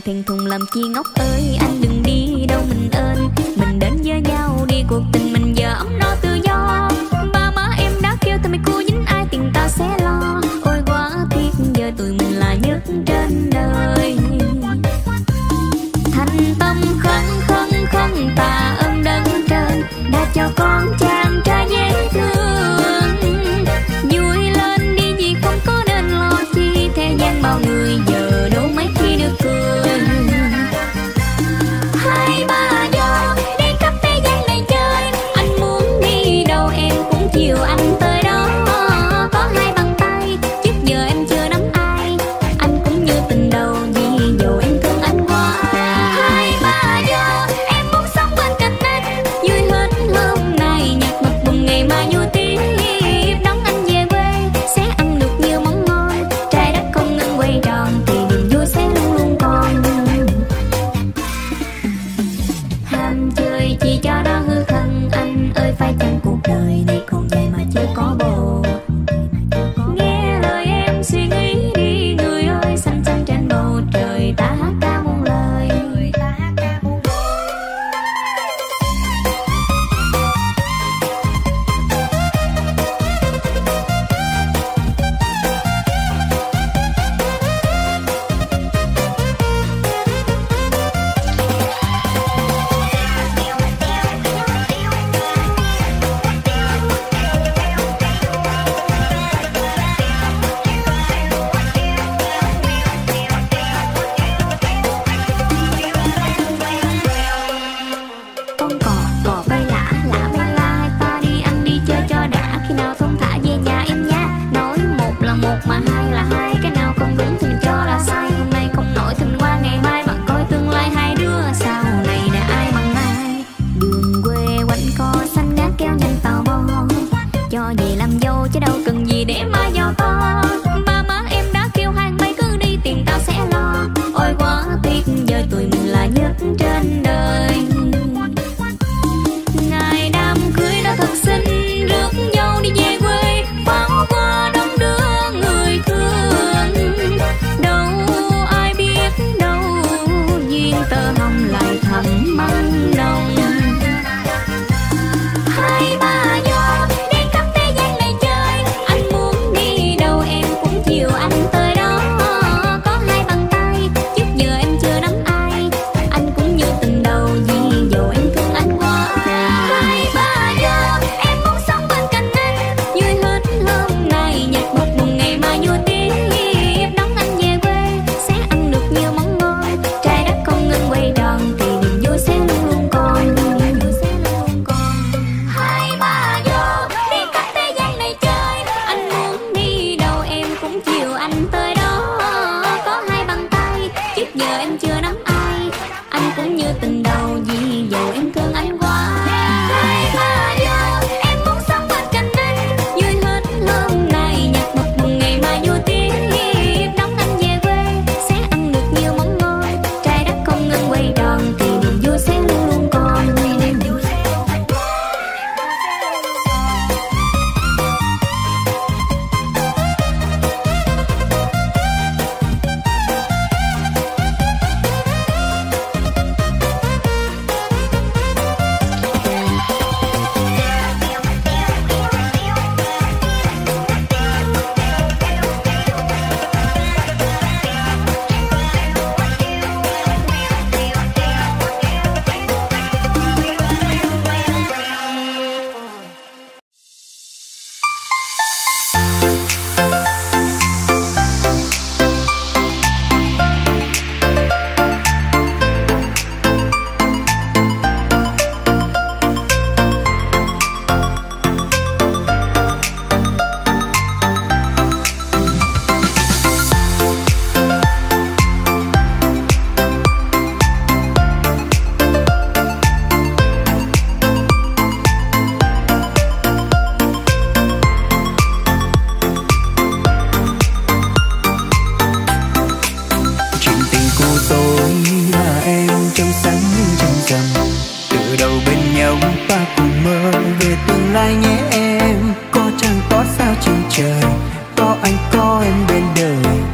thẹn thùng làm chi ngốc ơi. Anh đừng đi đâu mình ơn, mình đến với nhau đi, cuộc tình mình giờ ấm no tự do. Ba má em đã kêu tụi mày cô dính ai tiền tao sẽ lo. Ôi quá tiếc giờ tụi mình là nhất trên đời. Thành tâm khấn khấn khấn tạ ơn đấng trên đã cho con chàng trai dễ thương. Vui lên đi vì không có nên lo chi, thế gian bao người giờ đâu mấy khi được cười. Hai ba giờ đi khắp thế gian này chơi, anh muốn đi đâu em cũng chiều anh tới đó. Có hai bàn tay trước giờ em chưa nắm ai, anh cũng như tình đầu vì dầu em thương anh quá. Hai ba giờ em muốn sống bên cạnh anh, vui hết hôm nay nhạc mật bùng ngày mai vui tiếp. Đón anh về quê sẽ ăn được nhiều món ngon, trái đất không ngừng quay tròn thì niềm vui sẽ luôn luôn còn. Ham chơi chỉ cho đó hư không, anh ơi phải chăng cuộc đời này còn dài mà chưa có bầu. Nghe lời em suy nghĩ đi người ơi, xanh xanh trên bầu trời ta hát ca muôn lời. Con cò bay lả bay la, hai ta đi ăn đi chơi cho đã, khi nào thong thả về nhà em nha. Nói một là một mà hai là hai, cái nào không đúng thì mình cho là sai. Hôm nay không nổi thì mình qua ngày mai, bạn coi tương lai hai đứa sau này đã ai bằng ai. Đường quê quanh co xanh ngát kéo nhanh tàu bo, cho về làm dâu chứ đâu cần gì để mà giàu to. Ba má em đã kêu hai mày cứ đi tiền tao sẽ lo. Ôi quá tiếc giờ tụi mình là nhất trên đời. Ngày đám cưới đã thật xinh, rước dâu đi về quê pháo hoa đông đưa người thương. Đâu ai biết đâu duyên tơ hồng lại thầm măng nồng. Hai ba giờ đi khắp thế gian này chơi, anh muốn đi đâu em cũng chiều anh tới đó. Có hai bàn tay trước giờ em chưa nắm ai, anh cũng như tình đầu vì dầu em thương anh quá. Hai ba giờ em muốn sống bên cạnh anh, vui hết hôm nay nhạc một buồn ngày mai vui tiếp. Đón anh về quê sẽ ăn được nhiều món ngon, trái đất không ngừng quay tròn thì niềm vui sẽ luôn luôn còn. Hai ba giờ đi khắp thế gian này chơi, anh muốn đi đâu em cũng chiều anh tới đó. Có hai bàn tay trước giờ em chưa nắm ai, anh cũng như tình đầu vì dầu em thương anh quá. Hai ba giờ em muốn sống bên cạnh anh, vui hết hôm nay nhạc một buồn ngày mai vui tiếp. Đón anh về quê sẽ ăn được nhiều món ngon, trái đất không ngừng quay tròn thì niềm vui sẽ luôn luôn còn. lại nhé em, có chẳng có sao trên trời, có anh có em bên đời, mình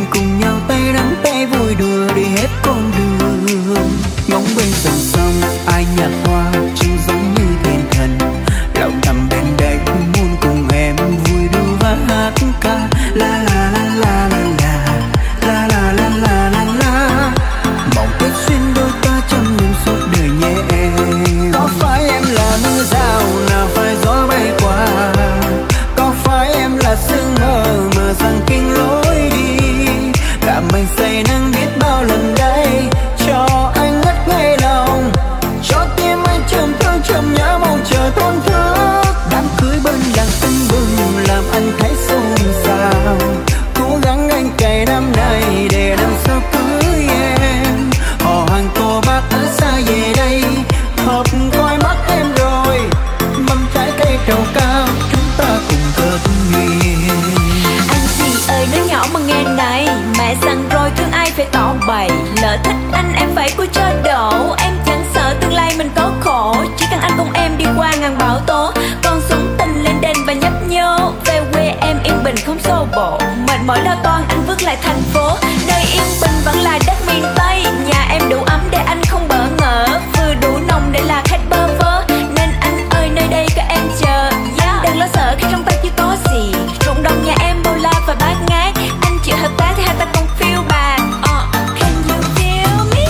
cùng nhau tay nắm tay vui đùa đi hết con đường. Ngóng bên dòng sông ai nhạt hoa trông giống như thiên thần, lòng thầm bên đây muốn cùng em vui đùa và hát ca la la la la la la la la la la la. Mong kết duyên đôi ta trăm niềm suốt đời nhé em. Có phải em là mưa rào nào phải gió bay qua, có phải em là sương mờ mờ rằng kinh lối đi, cả mình say nắng biết bao lần đây cho anh ngất ngây lòng, cho tim anh trầm thương trầm nhớ mong chờ thôn thức. Đám cưới bên làng tưng bừng làm anh thấy xôn xao, cố gắng anh cày năm nay để năm sau cưới em. Họ hàng cô bác ở xa về đây hợp coi mắt em rồi, mâm trái cây trầu cao chúng ta cùng cất duyên. Anh gì ơi nói nhỏ mà nghe này, mẹ dặn rồi thương ai phải tỏ bày, lỡ thích anh em phải cua cho đổ. Em chẳng sợ tương lai mình có khổ, chỉ cần anh cùng em đi qua ngàn bão tố. Con xuống tình lên đền và nhấp nhô, về quê em yên bình không xô bồ. Mệt mỏi lo toan anh vứt lại thành phố, nơi yên bình vẫn là đất miền Tây. Nhà em đủ ấm để anh không bỡ ngỡ, vừa đủ nồng để là khách bơ vơ. Nên anh ơi nơi đây các em chờ, anh đừng lo sợ khi trong tay chưa có gì. Ruộng đồng nhà em bao la và bát ngát, anh chịu hợp tác thì hai ta còn phiêu bạc. Can you feel me?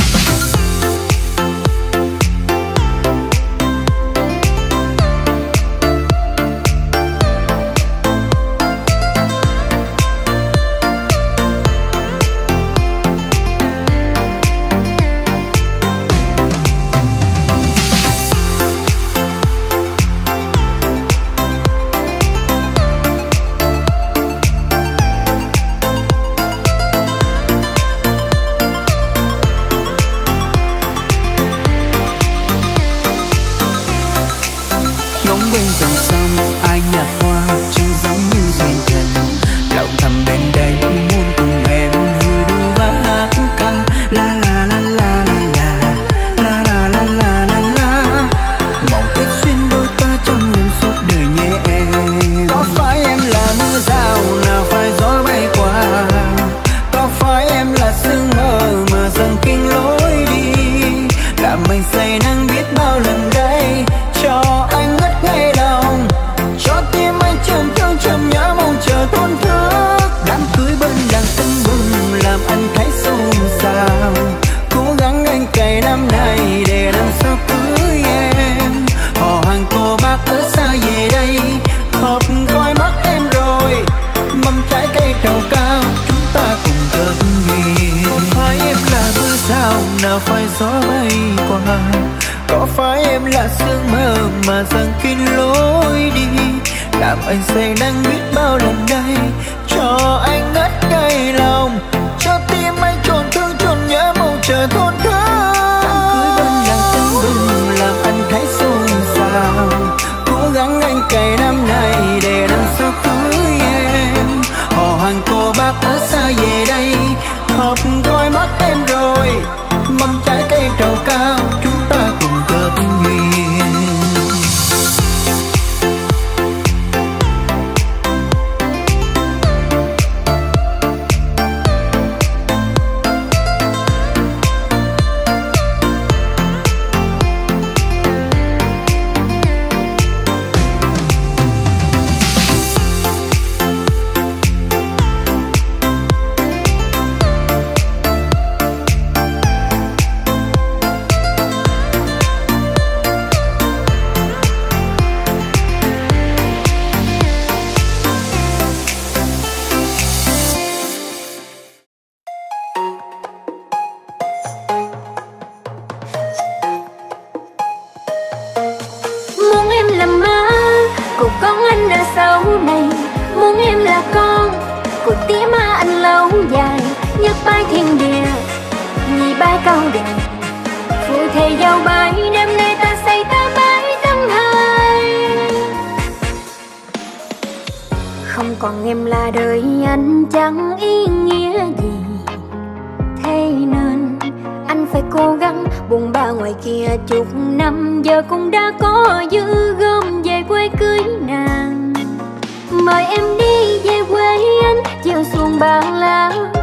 Ngóng bên dòng sông ai nhạt hoa trông giống như duyên thần, lòng thầm bên đây muốn cùng em vui đùa và hát ca la la la la la la la la la la la. Mong kết duyên đôi ta trong niềm suốt đời nhé em. Có phải em là mưa rào nào phải gió bay qua, có phải em là sương mờ mờ dần kinh lối đi, làm mình say nắng biết bao lần đây cho anh ngất ngây lòng, cho tim anh trầm thương trầm nhớ mong chờ thôn thức. Đám cưới bên làng tưng bừng làm anh thấy xôn xao, cố gắng anh cày năm nay để năm sau cưới em. Họ hàng cô bác ở xa về đây hợp coi mắt em rồi, mâm trái cây trầu cao chúng ta cùng cất duyên. Có phải em là mưa rào nào phải gió bay qua, có phải em là sương mơ mà dần kín lối đi, làm anh say nắng biết bao lần đây cho anh ngất ngây lòng, cho tim anh trồn thương trồn nhớ mong chờ thôn thức. Đám cưới bên làng tưng bừng làm anh thấy xôn xao, cố gắng anh cày năm nay để năm sau cưới em. Họ hàng cô bác ở xa về đây hợp coi mắt em rồi, mâm trái cây trầu cao chúng ta cùng cất duyên. sau này muốn em là con của tía ma anh lâu dài, nhất bái thiên địa nhị bái cao đỉnh, phụ thề giao bái đêm nay ta xây ta bái tâm hai. Không còn em là đời anh chẳng ý nghĩa gì, thế nên anh phải cố gắng buồn ba ngoài kia chục năm, giờ cũng đã có dư gom về quê cưới nàng. Mời em đi về quê anh chiều xuồng Ba La.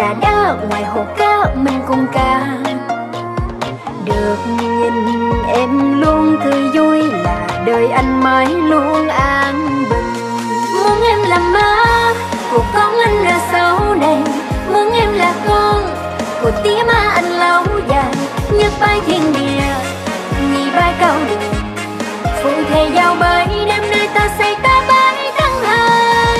trà đá ngoài hồ cá mình cùng ca. Được nhìn em luôn tươi vui là đời anh mãi luôn an bình. Muốn em làm má của con anh ở sau này, muốn em là con của tía má anh lâu dài. Nhấc vai thiên địa nhị vai cao đường, phụ thề giao bơi đêm nay ta xây ta bãi tháng hai.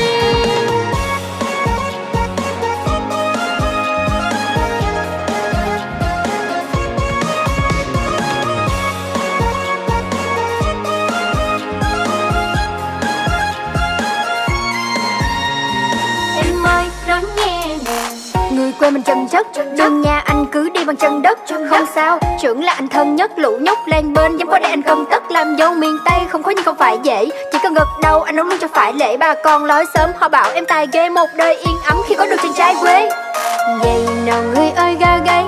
Em ơi nói nghe nè, người quê mình chân chất, đường nhà anh cứ đi bằng chân đất. Không sao, trưởng là anh thân nhất, lũ nhóc lên bên dám qua đây anh công tất. Làm dâu miền Tây không khó nhưng không phải dễ, chỉ cần gật đầu anh nấu luôn cho phải lễ. Bà con nói sớm họ bảo em tài ghê, một đời yên ấm khi có được chàng trai quê. Vậy nào người ơi ga gáy,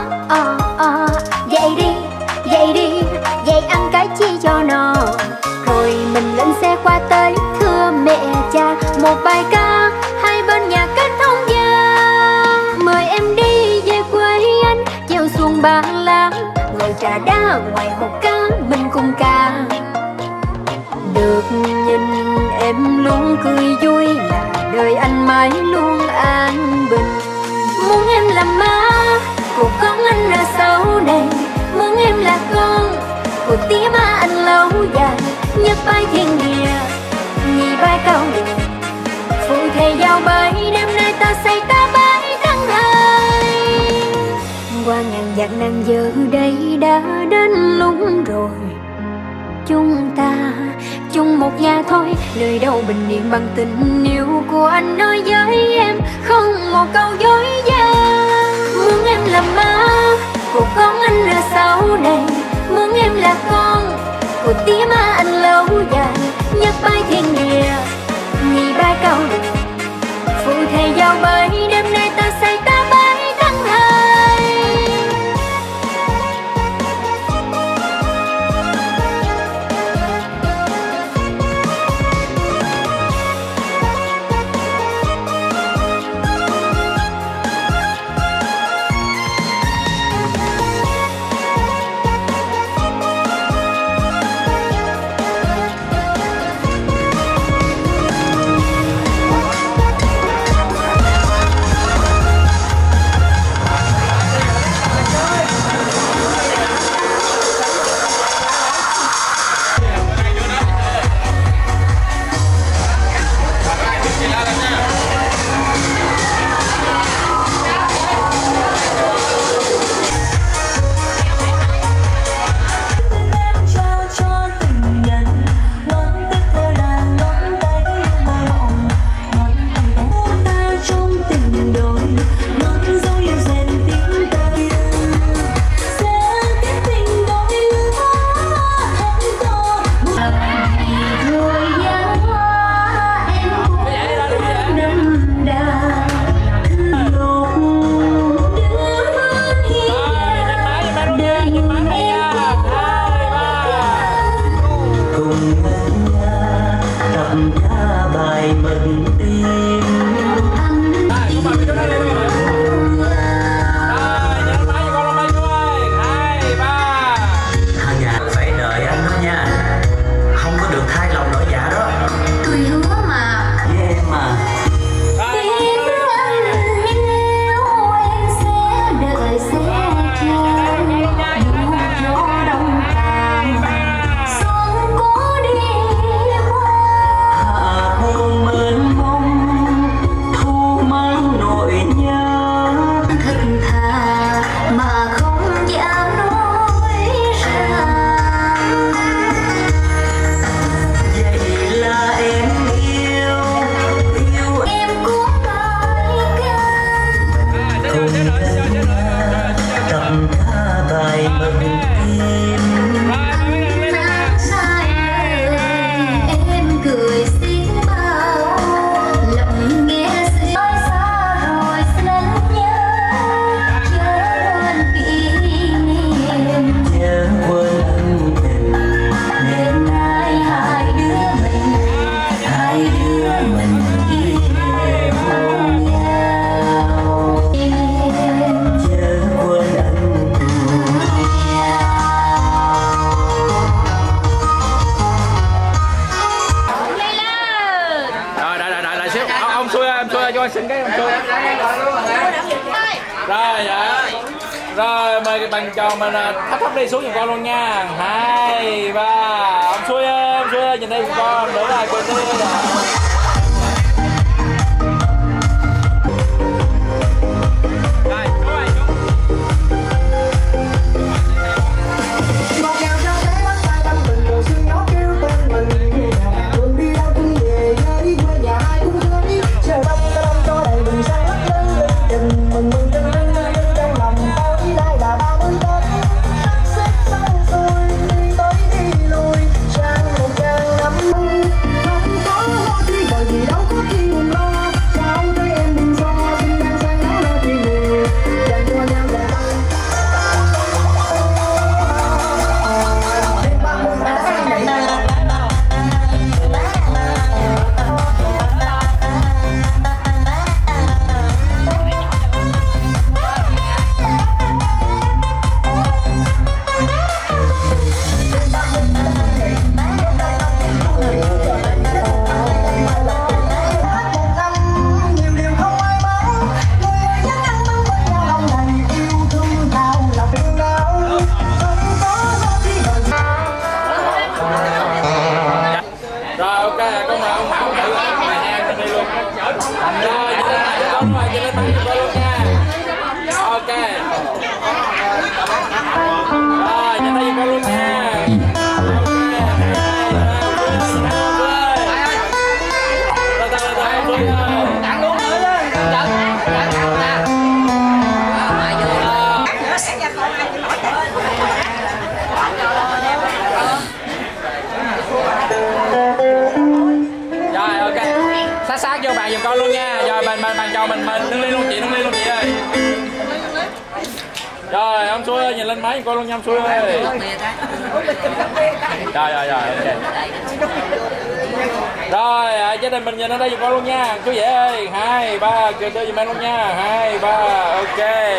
dậy đi, dậy đi, dậy ăn cái chi cho no. Rồi mình lên xe qua tới thưa mẹ cha, một bài ca hai bên nhà kết thông gia. Mời em đi về quê anh, treo xuồng Ba Lá, ngồi trà đá ngoài hồ cá mình cùng ca. Được nhìn em luôn cười vui là đời anh mãi luôn an bình. Muốn em làm má của con anh ở sau này, muốn em là con của tía má anh lâu dài. Nhấc vai thiên địa nhị vai cao đường, phụ thề giao bơi đêm nay ta xây ta bãi tháng hai. Qua ngàn vạn nan giờ đây đã đến lúc rồi, chúng ta chung một nhà thôi, nơi đâu bình yên bằng tình yêu của anh nói với em, không một câu dối gian. Muốn em làm má của con anh ở sau này, muốn em là con của tía má anh lâu dài. Nhấc vai thiên địa nhị vai cao đường, phụ thề giao bơi đêm nay ta xây ta bãi tháng hai. ông xuôi cho anh xin cái ông xuôi. Rồi dạ. Rồi mời bạn trò mình thấp đi xuống giùm con luôn nha. 2, 3. Ông xuôi ơi, nhìn đây giùm con. Nữa là quên đi. Sát vô bàn giùm con luôn nha. Rồi bàn chồng mình đứng lên luôn chị ơi. Rồi ông xuôi ơi, nhìn lên máy giùm con luôn nha ông xuôi ơi. Rồi ok. Rồi gia đình mình nhìn ở đây giùm con luôn nha. Chú dễ ơi. 2, 3 kêu tôi giùm em luôn nha. 2, 3 ok.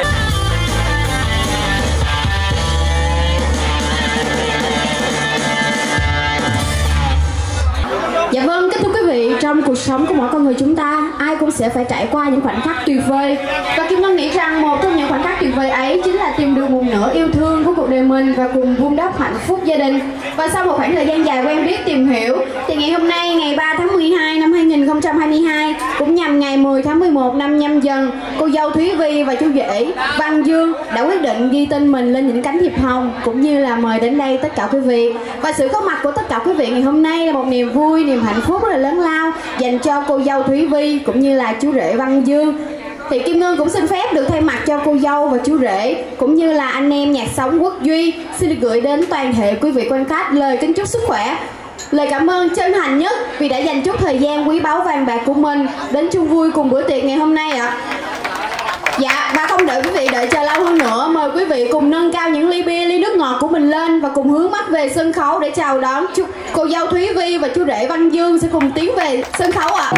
Dạ vâng, kính thưa quý vị, trong cuộc sống của mỗi con người chúng ta, ai cũng sẽ phải trải qua những khoảnh khắc tuyệt vời. Và Kim Ngân nghĩ rằng một trong những khoảnh khắc tuyệt vời ấy chính là tìm được một nửa yêu thương của cuộc đời mình và cùng vun đắp hạnh phúc gia đình. Và sau một khoảng thời gian dài quen biết tìm hiểu, thì ngày hôm nay, ngày 3 tháng 12 năm 2022, cũng nhằm ngày 10 tháng 11 năm Nhâm Dần, cô dâu Thúy Vi và chú rể Văn Dương đã quyết định ghi tên mình lên những cánh thiệp hồng, cũng như là mời đến đây tất cả quý vị. Và sự có mặt của tất cả quý vị ngày hôm nay là một niềm vui, niềm hạnh phúc rất là lớn lao dành cho cô dâu Thúy Vi cũng như là chú rể Văn Dương. Thì Kim Ngân cũng xin phép được thay mặt cho cô dâu và chú rể cũng như là anh em nhạc sống Quốc Duy xin được gửi đến toàn thể quý vị quan khách lời kính chúc sức khỏe, lời cảm ơn chân thành nhất vì đã dành chút thời gian quý báu vàng bạc của mình đến chung vui cùng bữa tiệc ngày hôm nay ạ. Dạ, và không đợi quý vị đợi chờ lâu hơn nữa, mời quý vị cùng nâng cao những ly bia, ly nước ngọt của mình lên và cùng hướng mắt về sân khấu để chào đón cô dâu Thúy Vi và chú rể Văn Dương sẽ cùng tiến về sân khấu ạ.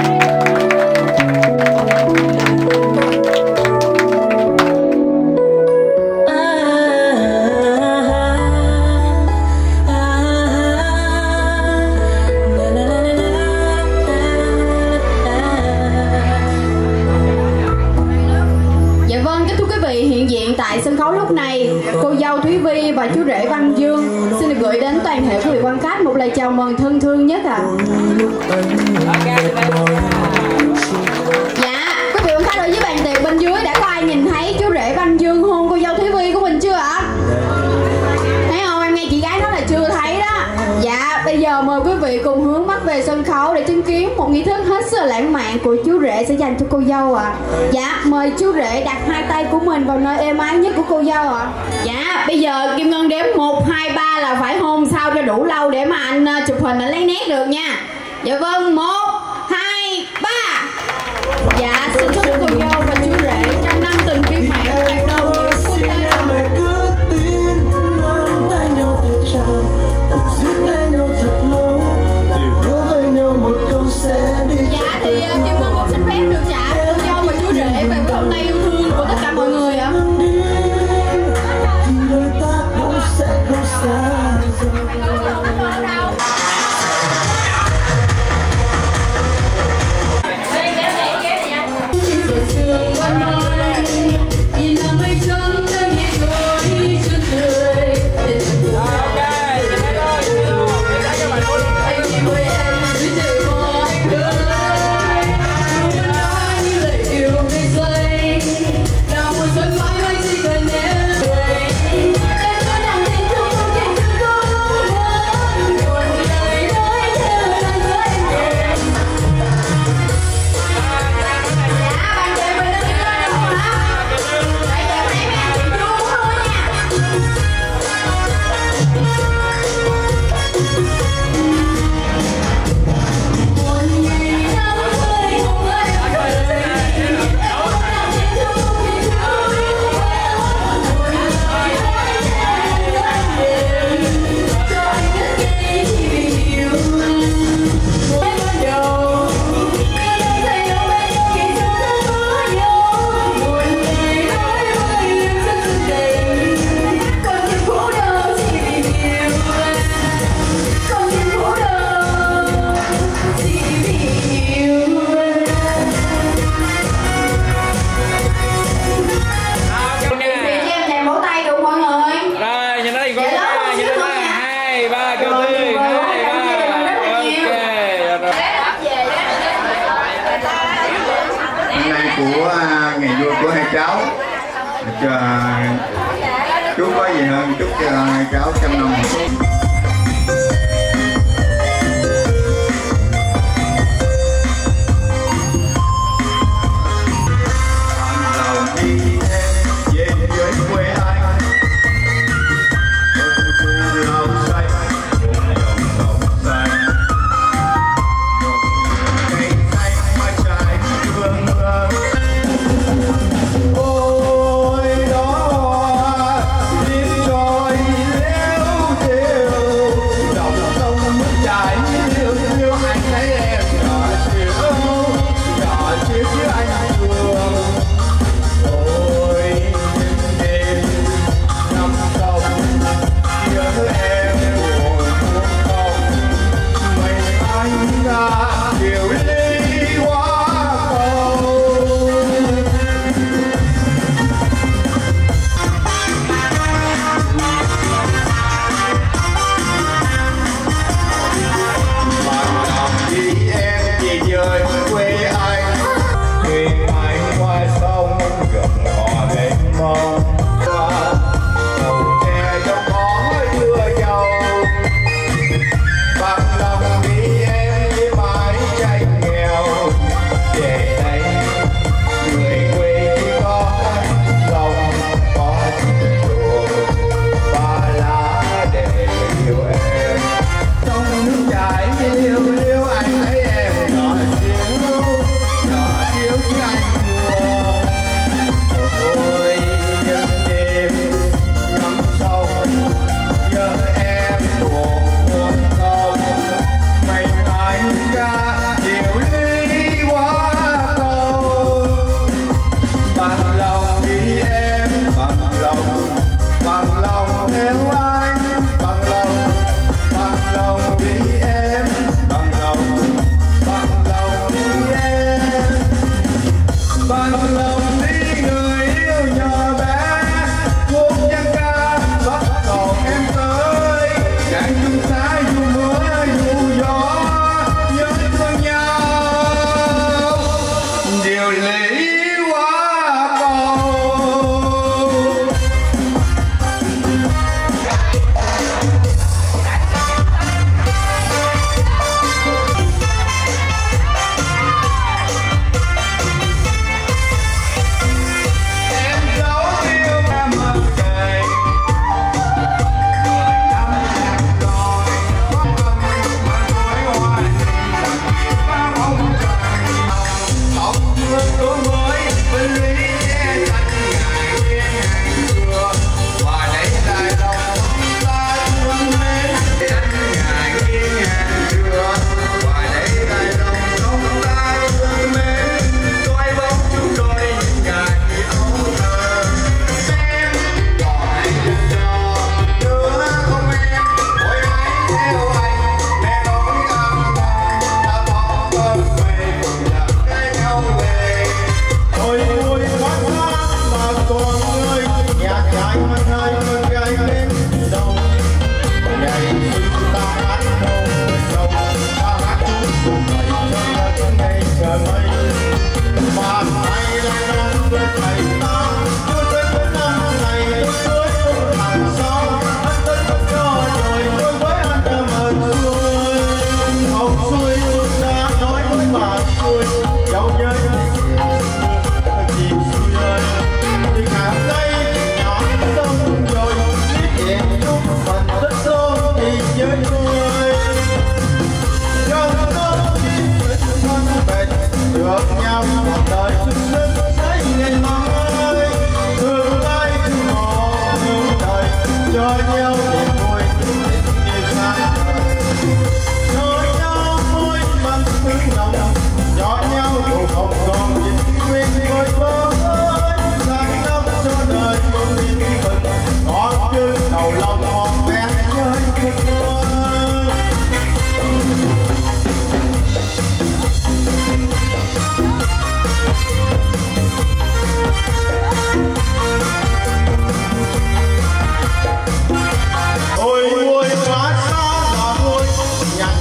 Hiện diện tại sân khấu lúc này, cô dâu Thúy Vi và chú rể Văn Dương xin được gửi đến toàn thể quý vị quan khách một lời chào mừng thân thương nhất ạ. Dạ, quý vị quan khách ở dưới bàn tiệc bên dưới đã có ai nhìn thấy chú rể Văn Dương hôn cô dâu Thúy Vi của mình chưa ạ? Thấy không? Em nghe chị gái nói là chưa thấy đó. Dạ, bây giờ mời quý vị cùng hướng mắt về sân khấu để chứng kiến một nghi thức hết sức là lãng mạn của chú rể sẽ dành cho cô dâu ạ. Dạ, mời chú rể đặt hai tay của mình vào nơi êm ái nhất của cô dâu ạ. Dạ, bây giờ Kim Ngân đếm 1, 2, 3 là phải hôn sao cho đủ lâu để mà anh chụp hình để lấy nét được nha. Dạ vâng, 1, 2, 3. Dạ, xin chúc cô dâu và chú rể trăm năm tình viên mãn hạnh đầu nhiều phút giây. Dạ thì Kim Ngân cũng xin phép được trả cô dâu và chú rể về với hôm nay yêu thương của tất cả mọi người ạ. của ngày vui của hai cháu. Chúc có gì hơn, chúc cho hai cháu trăm năm hạnh phúc.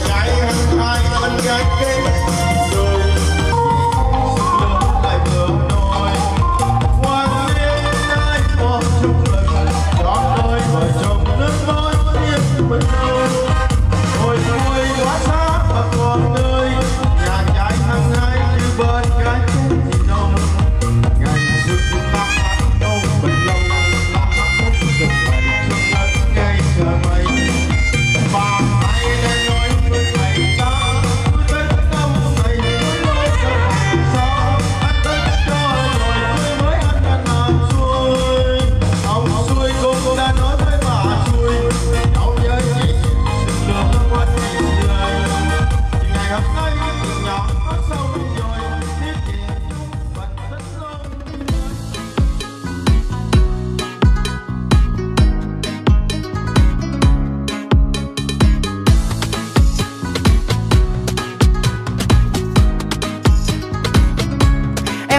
Hãy subscribe cho kênh Ghiền Mì Gõ để không bỏ lỡ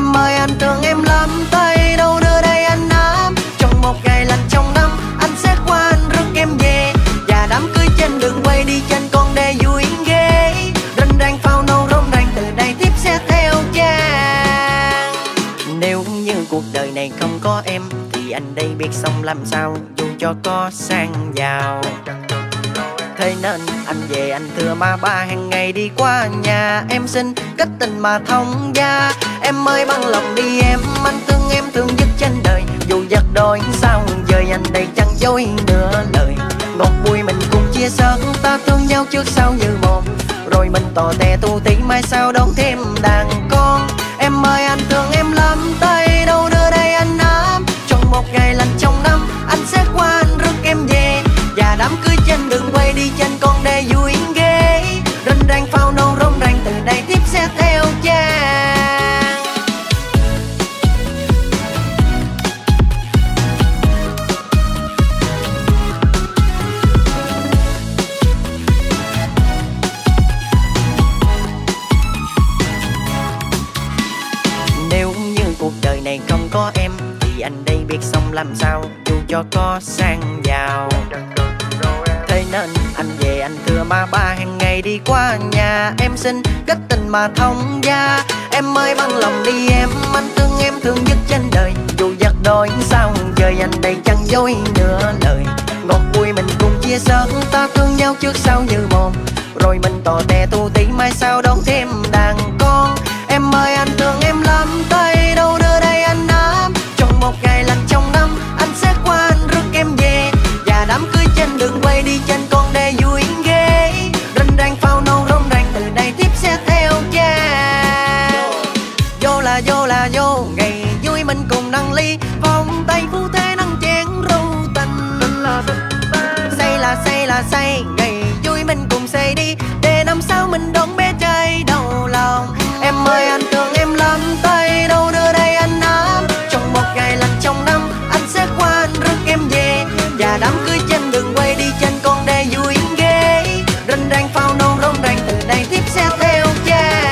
Em ơi anh thương em lắm, tay đâu đưa đây anh ấm. Trong một ngày lạnh trong năm, anh sẽ qua anh rước em về. Và đám cưới trên đường quay đi trên con đê vui ghê. Rình rang pháo nổ rôm ràng, từ đây tiếp sẽ theo chàng. Nếu như cuộc đời này không có em thì anh đây biết sống làm sao, dù cho có sang giàu. Thế nên anh về anh thưa má ba hàng ngày đi qua nhà em xin kết tình mà thông gia. Em ơi bằng lòng đi em, anh thương nhất trên đời. Dù giật đôi sao dời anh đây chẳng dối nửa lời. Ngọt bùi mình cùng chia sẻ, ta thương nhau trước sau như một. Rồi mình tỏ tè tu tí mai sau đón thêm đàn con. Em ơi anh thương em lắm, tay đâu đưa đây anh ấm. Trong một ngày lạnh trong năm, anh sẽ qua anh rước em về. Và đám cưới trên đường quay đi trên con đê vui ghê. Rình rang pháo nổ rôm ràng, từ đây tiếp sẽ theo chàng. Nếu như cuộc đời này không có em thì anh đây biết sống làm sao, dù cho có sang giàu. Thế nên anh về anh thưa má ba hàng ngày đi qua nhà em xin kết tình mà thông gia. Em ơi bằng lòng đi em thương nhất trên đời. Dù giật đôi sao dời anh đây chẳng dối nửa lời. Ngọt bùi mình cùng chia sẻ, ta thương nhau trước sau như một. Rồi mình tỏ tè tu tí mai sau đón thêm đàn con. Em ơi anh thương em lắm, tay đâu đưa đây anh ấm. Trong một ngày lạnh trong năm, anh sẽ qua anh rước em về. Và đám cưới trên đường quay đi trên con đê vui ghê. Rình rang pháo nổ rôm ràng, từ đây tiếp sẽ theo chàng. Vô là vô, ngày vui mình cùng nâng ly. Vòng tay phu thế nâng chén rượu tình. Say là say, ngày vui mình cùng say đi. Để năm sau mình đón bé trai đầu lòng. Em ơi anh thương em lắm, tay đâu đưa đây anh ấm. Trong một ngày lạnh trong năm, anh sẽ qua anh rước em về. Và đám cưới trên đường quay đi trên con đê vui ghê. Rình rang pháo nổ rôm ràng, từ đây tiếp sẽ theo chàng.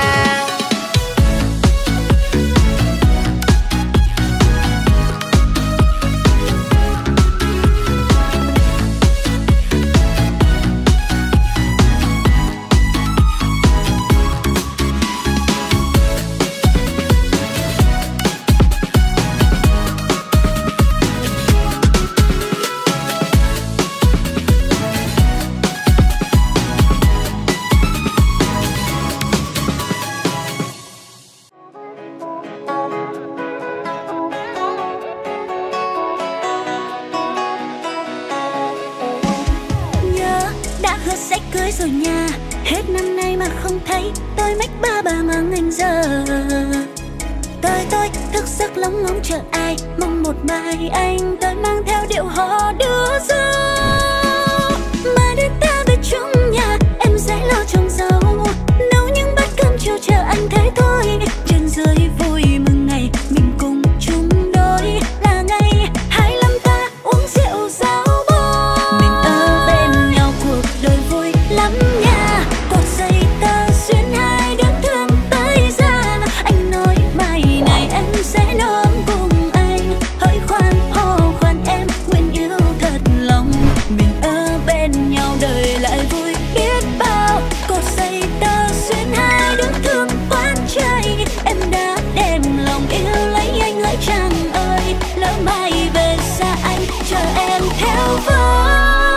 Rồi nha, hết năm nay mà không thấy tôi mách ba mang anh giờ. Tôi thức giấc lóng ngóng chờ ai, mong một mai anh tới mang theo điệu hò đưa dâu. Mà đến ta về chung nhà, em sẽ lo trồng rau, nấu những bát cơm chiều chờ anh thế thôi. Trên dưới vui mừng ngày mình cùng chung đôi, là ngày 25 ta uống rượu rau bò. Mình ở bên nhau cuộc đời vui lắm nha, cột dây tơ xuyên hai đứa thương tới ra. Anh nói mai này em sẽ nôm cùng anh, hỡi khoan hò khoan em nguyện yêu thật lòng. Mình ở bên nhau đời lại vui biết bao, cột dây tơ xuyên hai đứa thương quán trai. Em đã đem lòng yêu lấy anh hỡi chàng ơi, lỡ mai về xa anh chờ em theo với.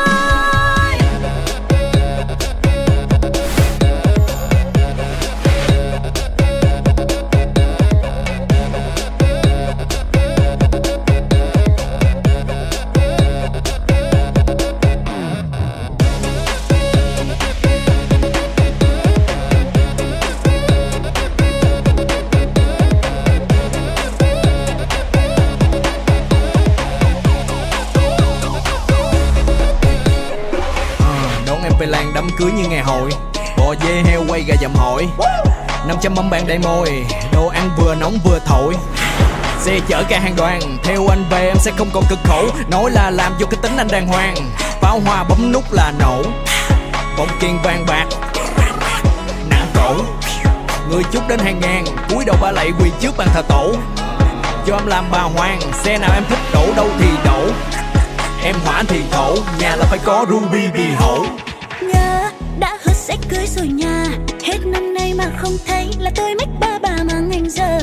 Làng đám cưới như ngày hội, bò dê heo quay gà dầm hội, 500 mâm bàn đầy môi, đồ ăn vừa nóng vừa thổi. Xe chở cả hàng đoàn, theo anh về em sẽ không còn cực khổ. Nói là làm vô cái tính anh đàng hoàng, pháo hoa bấm nút là nổ. Bóng kiên vàng bạc nặng cổ, người chúc đến hàng ngàn, cúi đầu ba lạy quỳ trước bàn thờ tổ. Cho em làm bà hoàng, xe nào em thích đổ đâu thì đổ. Em hỏa thì thổ, nhà là phải có Ruby vì hổ. Nhớ đã hứa sẽ cưới rồi nha, hết năm nay mà không thấy là tôi mách ba mang anh giờ.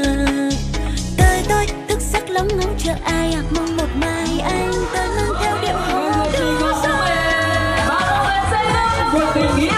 Tôi thức giấc lóng ngóng chờ ai mong một mai anh tới mang theo điệu hò đưa gió. Tình yêu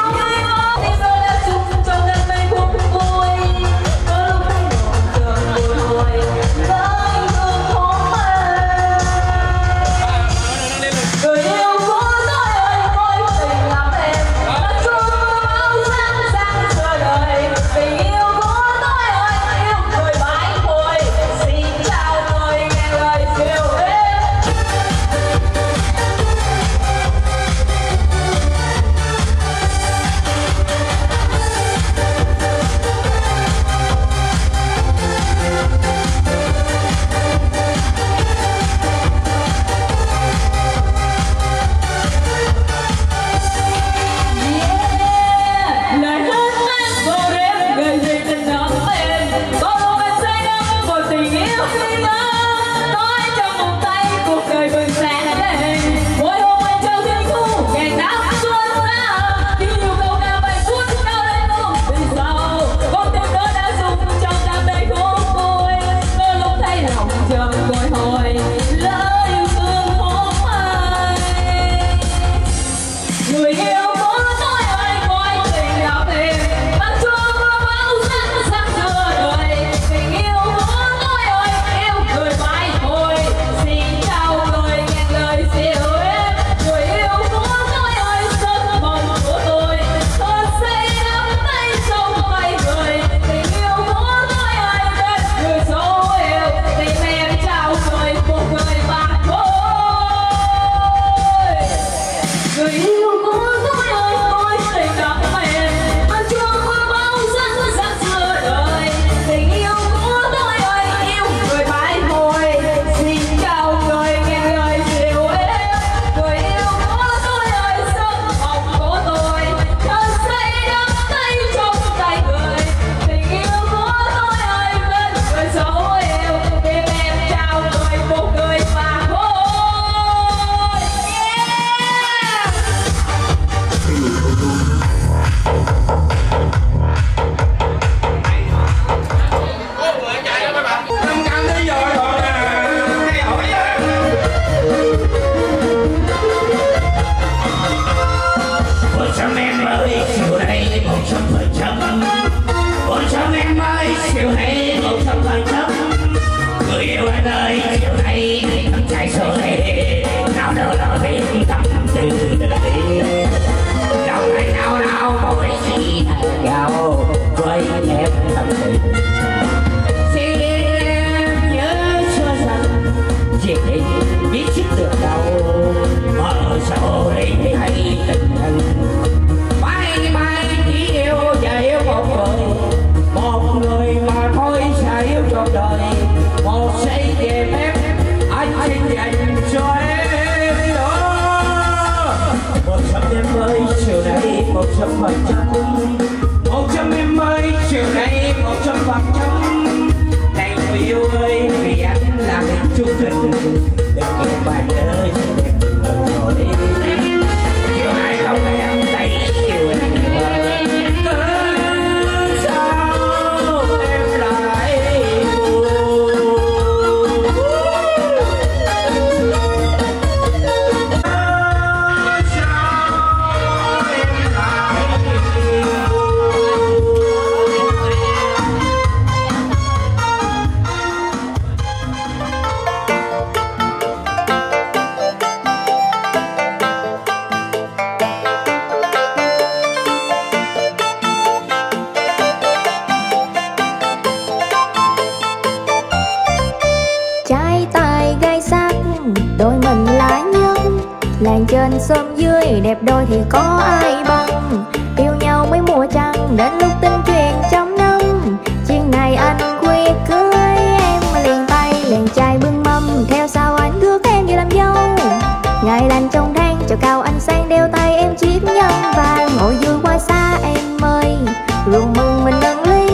làng trên xóm dưới đẹp đôi thì có ai bằng. Yêu nhau mấy mùa trăng đến lúc tin chuyện trong năm. Chuyện này anh quyết cưới em liền tay liền trai bưng mâm. Theo sau anh rước em về làm dâu. Ngày lành trong tháng cho cao anh sang đeo tay em chiếc nhẫn vàng. Ngồi vui qua xa em ơi rượu mừng mình nâng ly.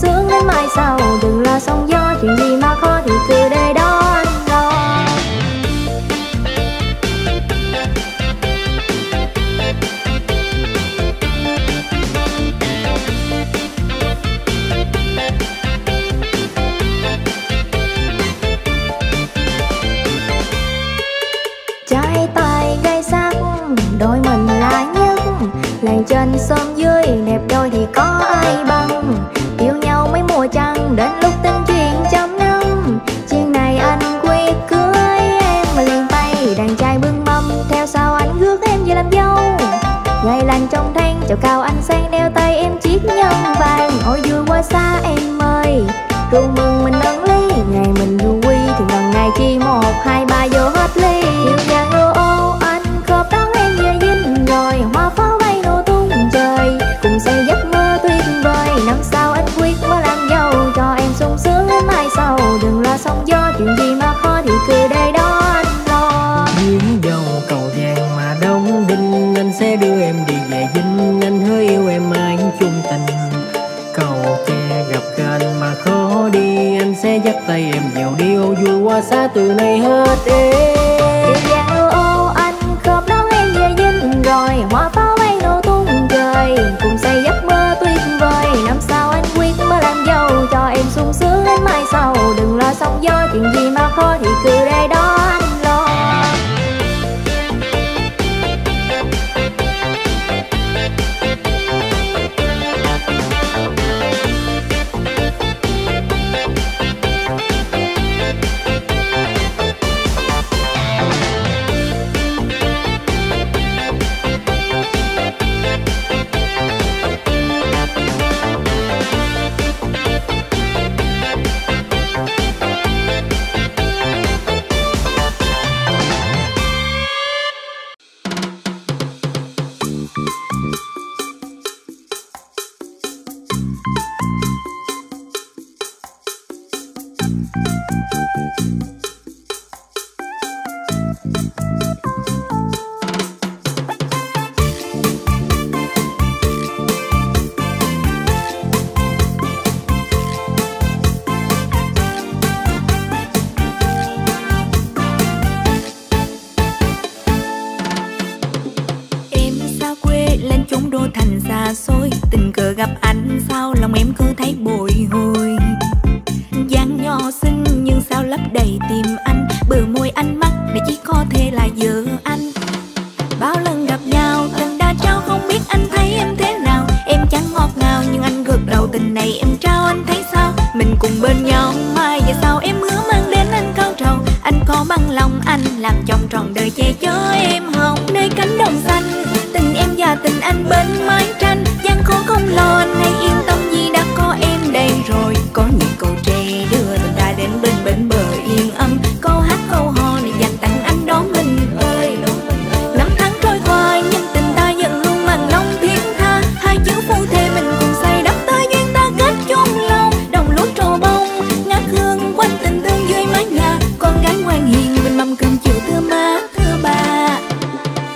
sướng đến mai sau. Đừng lo sóng gió, chuyện gì mà khó thì cứ để đó anh lo. Trái tay gây sắc, đôi mình là nhất. Làng trên xóm dưới, đẹp đôi thì có ai bằng. Yêu nhau mấy mùa trăng, đến lúc tin chuyện trăm năm. Chuyện này anh quyết cưới em mà liền tay. Đàn trai bưng mâm, theo sau anh rước em về làm dâu. Ngày lành trong tháng, chào cao anh sang đeo tay em chiếc nhẫn vàng. Ôi vui quá xa em ơi, rượu mừng mình ân ly. Ngày mình vui thường gần ngày chi 1, 2, 3 vô hết ly. Yêu vàng ô anh khớp đón em về dinh rồi. Hoa pháo bay nổ tung trời, cùng xây giấc mơ tuyệt vời. Năm sau anh quyết mới làm dâu, cho em sung sướng đến mai sau. Đừng lo sóng gió, chuyện gì mà khó thì cứ để đó anh lo. Viếng dâu cầu vàng mà đông đinh, anh sẽ đưa em đi về dinh. Anh hứa yêu em mãi chung tình. Cầu tre gặp anh mà khó đi, anh sẽ dắt tay em dèo đi. Ô vui quá xa từ nay hết em. Yêu vàng ô anh khớp đón em về dinh rồi. Hoa pháo bay nổ tung trời, cùng xây giấc mơ tuyệt vời. Năm sau anh quyết mới làm dâu, cho em sung sướng đến mai sau. Đừng lo sóng gió, chuyện gì mà khó thì cứ để đó anh lo. Tình cờ gặp anh sao lòng em cứ thấy bồi hồi. Dáng nhỏ xinh nhưng sao lấp đầy tim anh. Bờ môi anh mắt để chỉ có thể là vợ anh. Bao lần gặp nhau tình đã trao, không biết anh thấy em thế nào. Em chẳng ngọt ngào nhưng anh gật đầu, tình này em trao anh thấy sao. Mình cùng bên nhau mai về sau, em hứa mang đến anh cao trầu. Anh có bằng lòng anh làm chồng trọn đời che chở em hồng. Nơi cánh đồng xanh tình em và tình anh bên mái tranh. Gian khó không lo anh hãy yên tâm vì đã có em đây rồi. Có những câu tre đưa tình ta đến bên bờ yên âm. Câu hát câu hò này dành tặng anh đó mình ơi. Năm tháng trôi qua nhưng tình ta vẫn luôn bằng lòng thiết tha. Hai chữ phu thê mình cùng xây đắp tới duyên ta kết chung lòng. Đồng lúa trổ bông ngát hương quanh tình thương dưới mái nhà. Con gái ngoan hiền bên mâm cơm chiều thưa má thưa bà.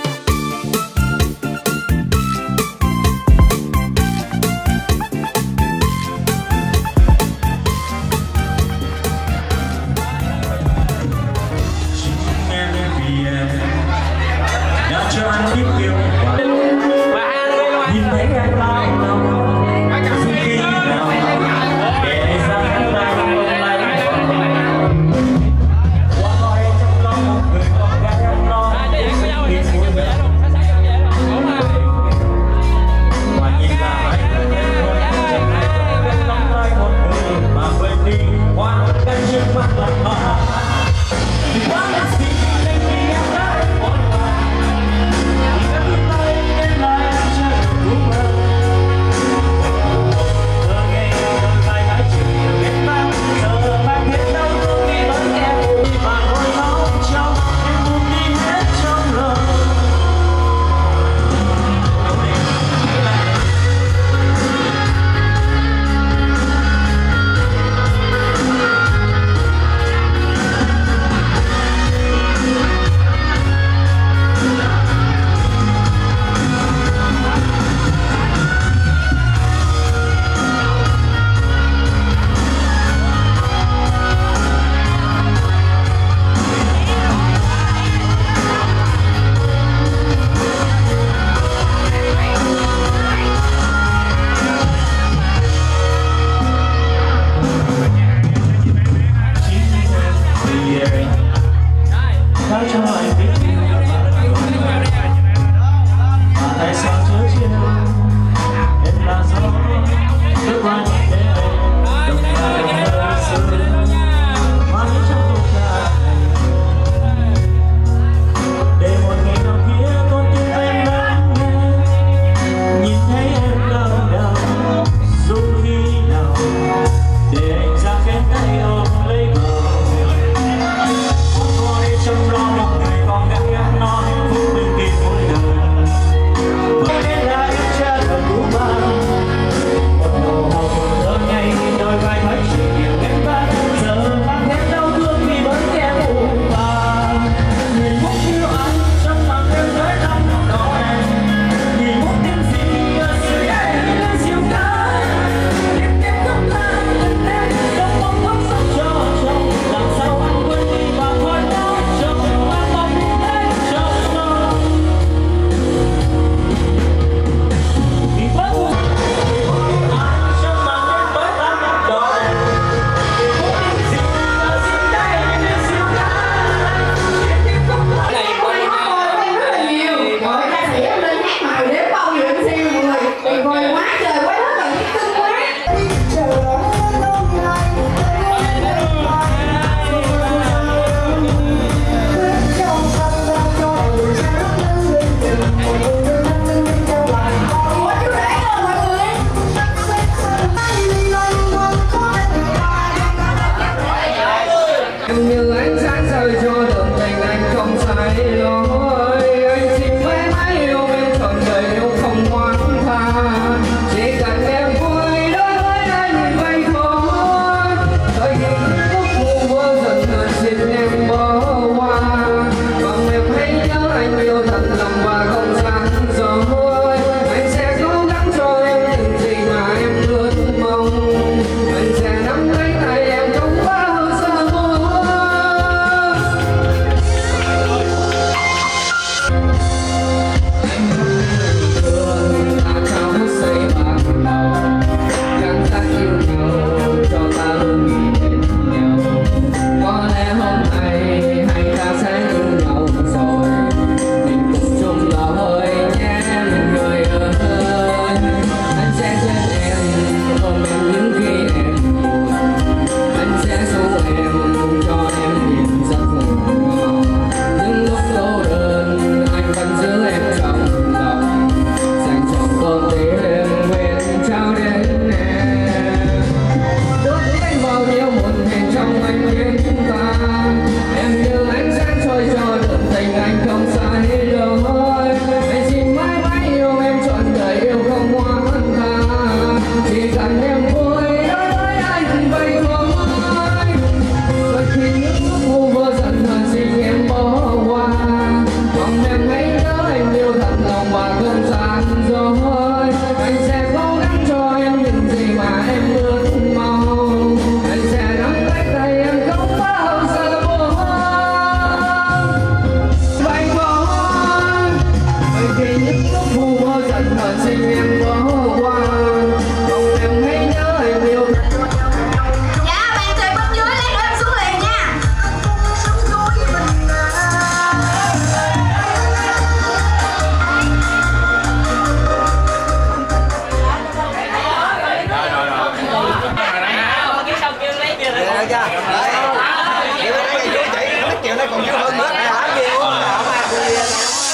được chưa? Đấy. Chị mới nói với chị, nói chuyện nó còn vui hơn nữa. Làm gì quá mà không ai vui gì.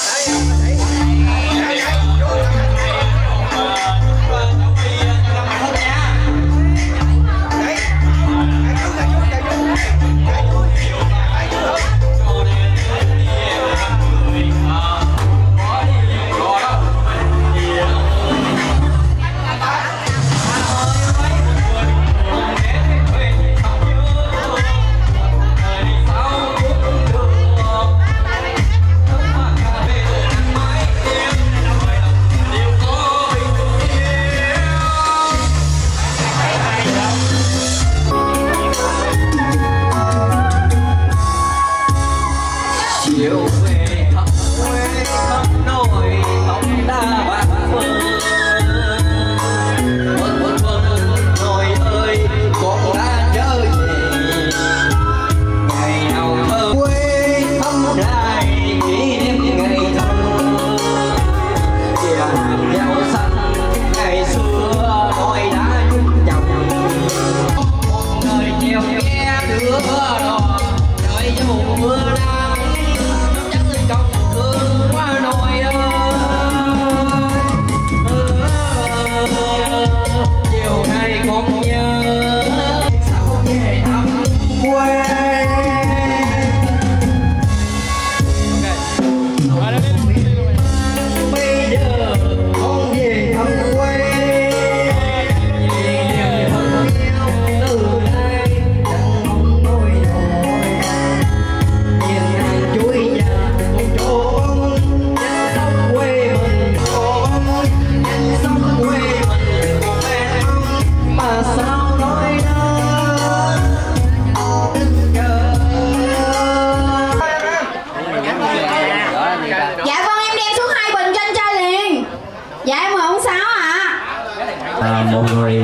Một người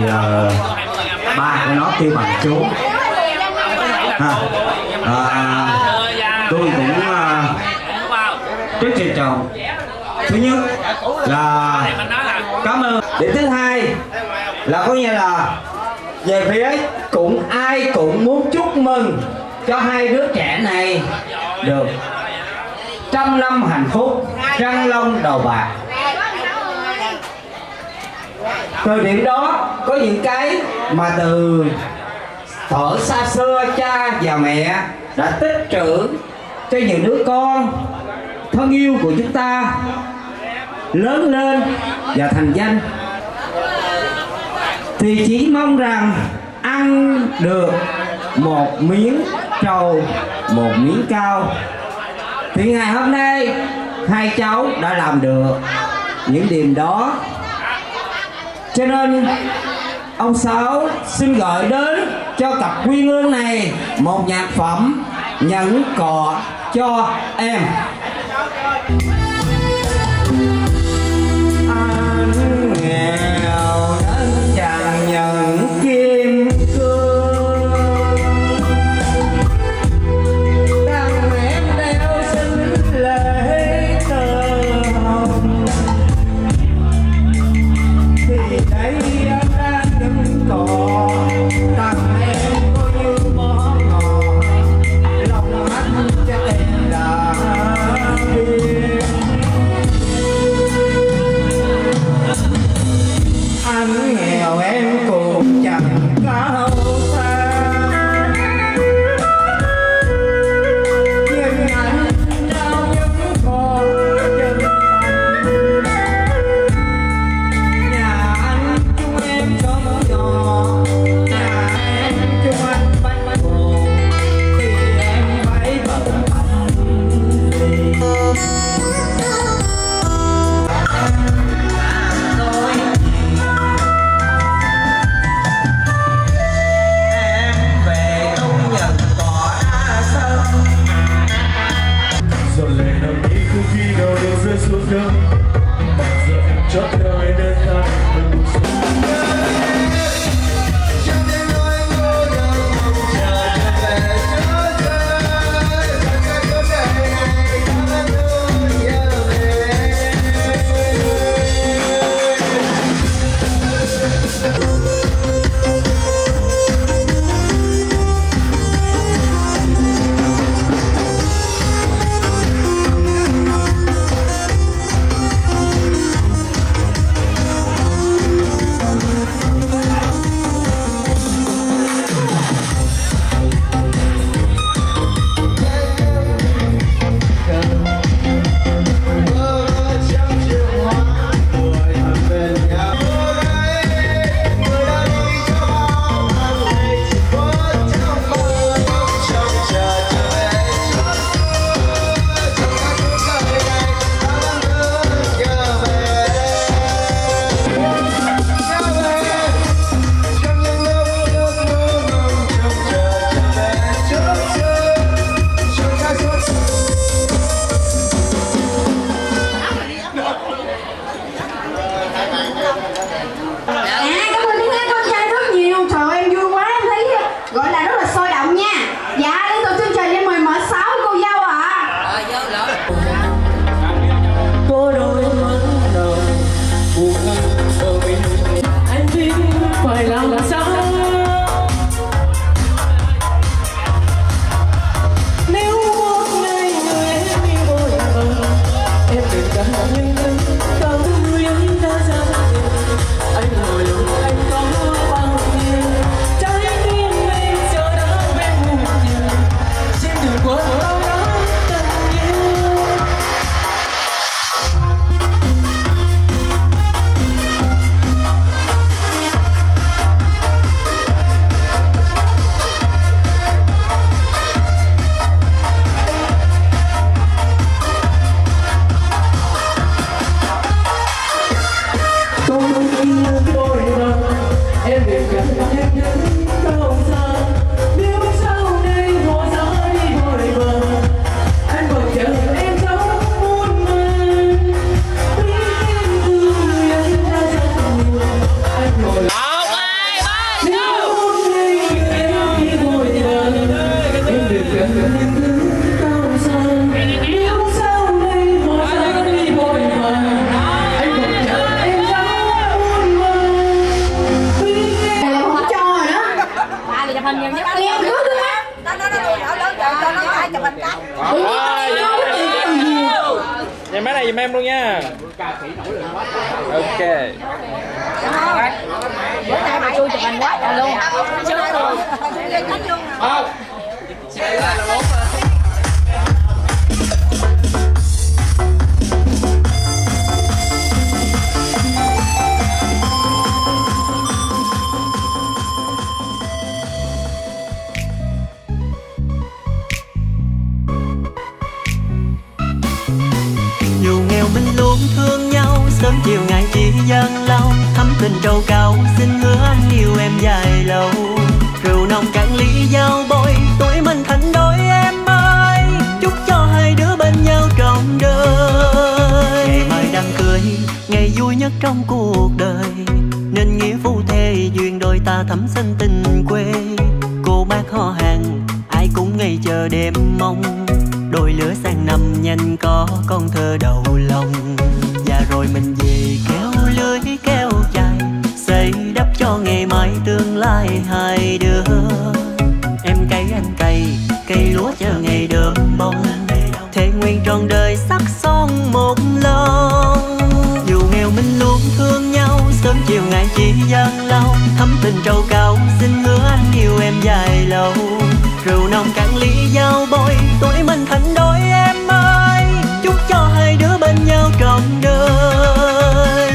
ba của nó kêu bằng chú tôi cũng trước trò chồng thứ nhất là cảm ơn, điểm thứ hai là có nghĩa là về phía cũng ai cũng muốn chúc mừng cho hai đứa trẻ này được trăm năm hạnh phúc, răng long đầu bạc. Thời điểm đó có những cái mà từ thuở xa xưa cha và mẹ đã tích trữ cho những đứa con thân yêu của chúng ta lớn lên và thành danh, thì chỉ mong rằng ăn được một miếng trầu một miếng cao. Thì ngày hôm nay hai cháu đã làm được những điều đó, cho nên ông Sáu xin gửi đến cho cặp quy ương này một nhạc phẩm Nhẫn Cọ Cho Em. Anh nghèo đến chàng nhận kim cương, đang em đeo xinh lễ tơ hồng, thì đây anh đang nhẫn cọ tặng em có như món ngọt, lòng anh cho em là chụp hình nhiều nhất. Em có được á. Nó lớn cho nó ai chụp hình cái. Vậy máy này giùm em luôn nha. Ok. Bữa nay bà Chu chụp hình quá trời luôn. Sướng luôn. Dù nghèo mình luôn thương nhau, sớm chiều ngày chỉ gian lao, thắm tình trầu cao xin hứa anh yêu em dài lâu. Rượu nồng cạn ly giao bôi, tuổi mình thành đôi em ơi, chúc cho hai đứa bên nhau trọn đời. Ngày mai đám cưới, ngày vui nhất trong cuộc đời, nên nghĩa phu thê duyên đôi ta thắm xanh tình quê. Cô bác họ hàng ai cũng ngày chờ đêm mong, đôi lứa sang năm nhanh có con thơ đầu lòng. Và rồi mình về kéo lưới kéo dài, xây đắp cho ngày mai tương lai hai đứa. Em cày anh cày, cây lúa chờ ngày đơm bông, thề nguyện trọn đời sắc son một lòng. Dù nghèo mình luôn thương nhau, sớm chiều ngày chỉ gian lao, thắm tình trầu cao xin hứa anh yêu em dài lâu. Rượu nồng cạn ly giao bôi, tuổi mình thành đôi em ơi, chúc cho hai đứa bên nhau trọn đời.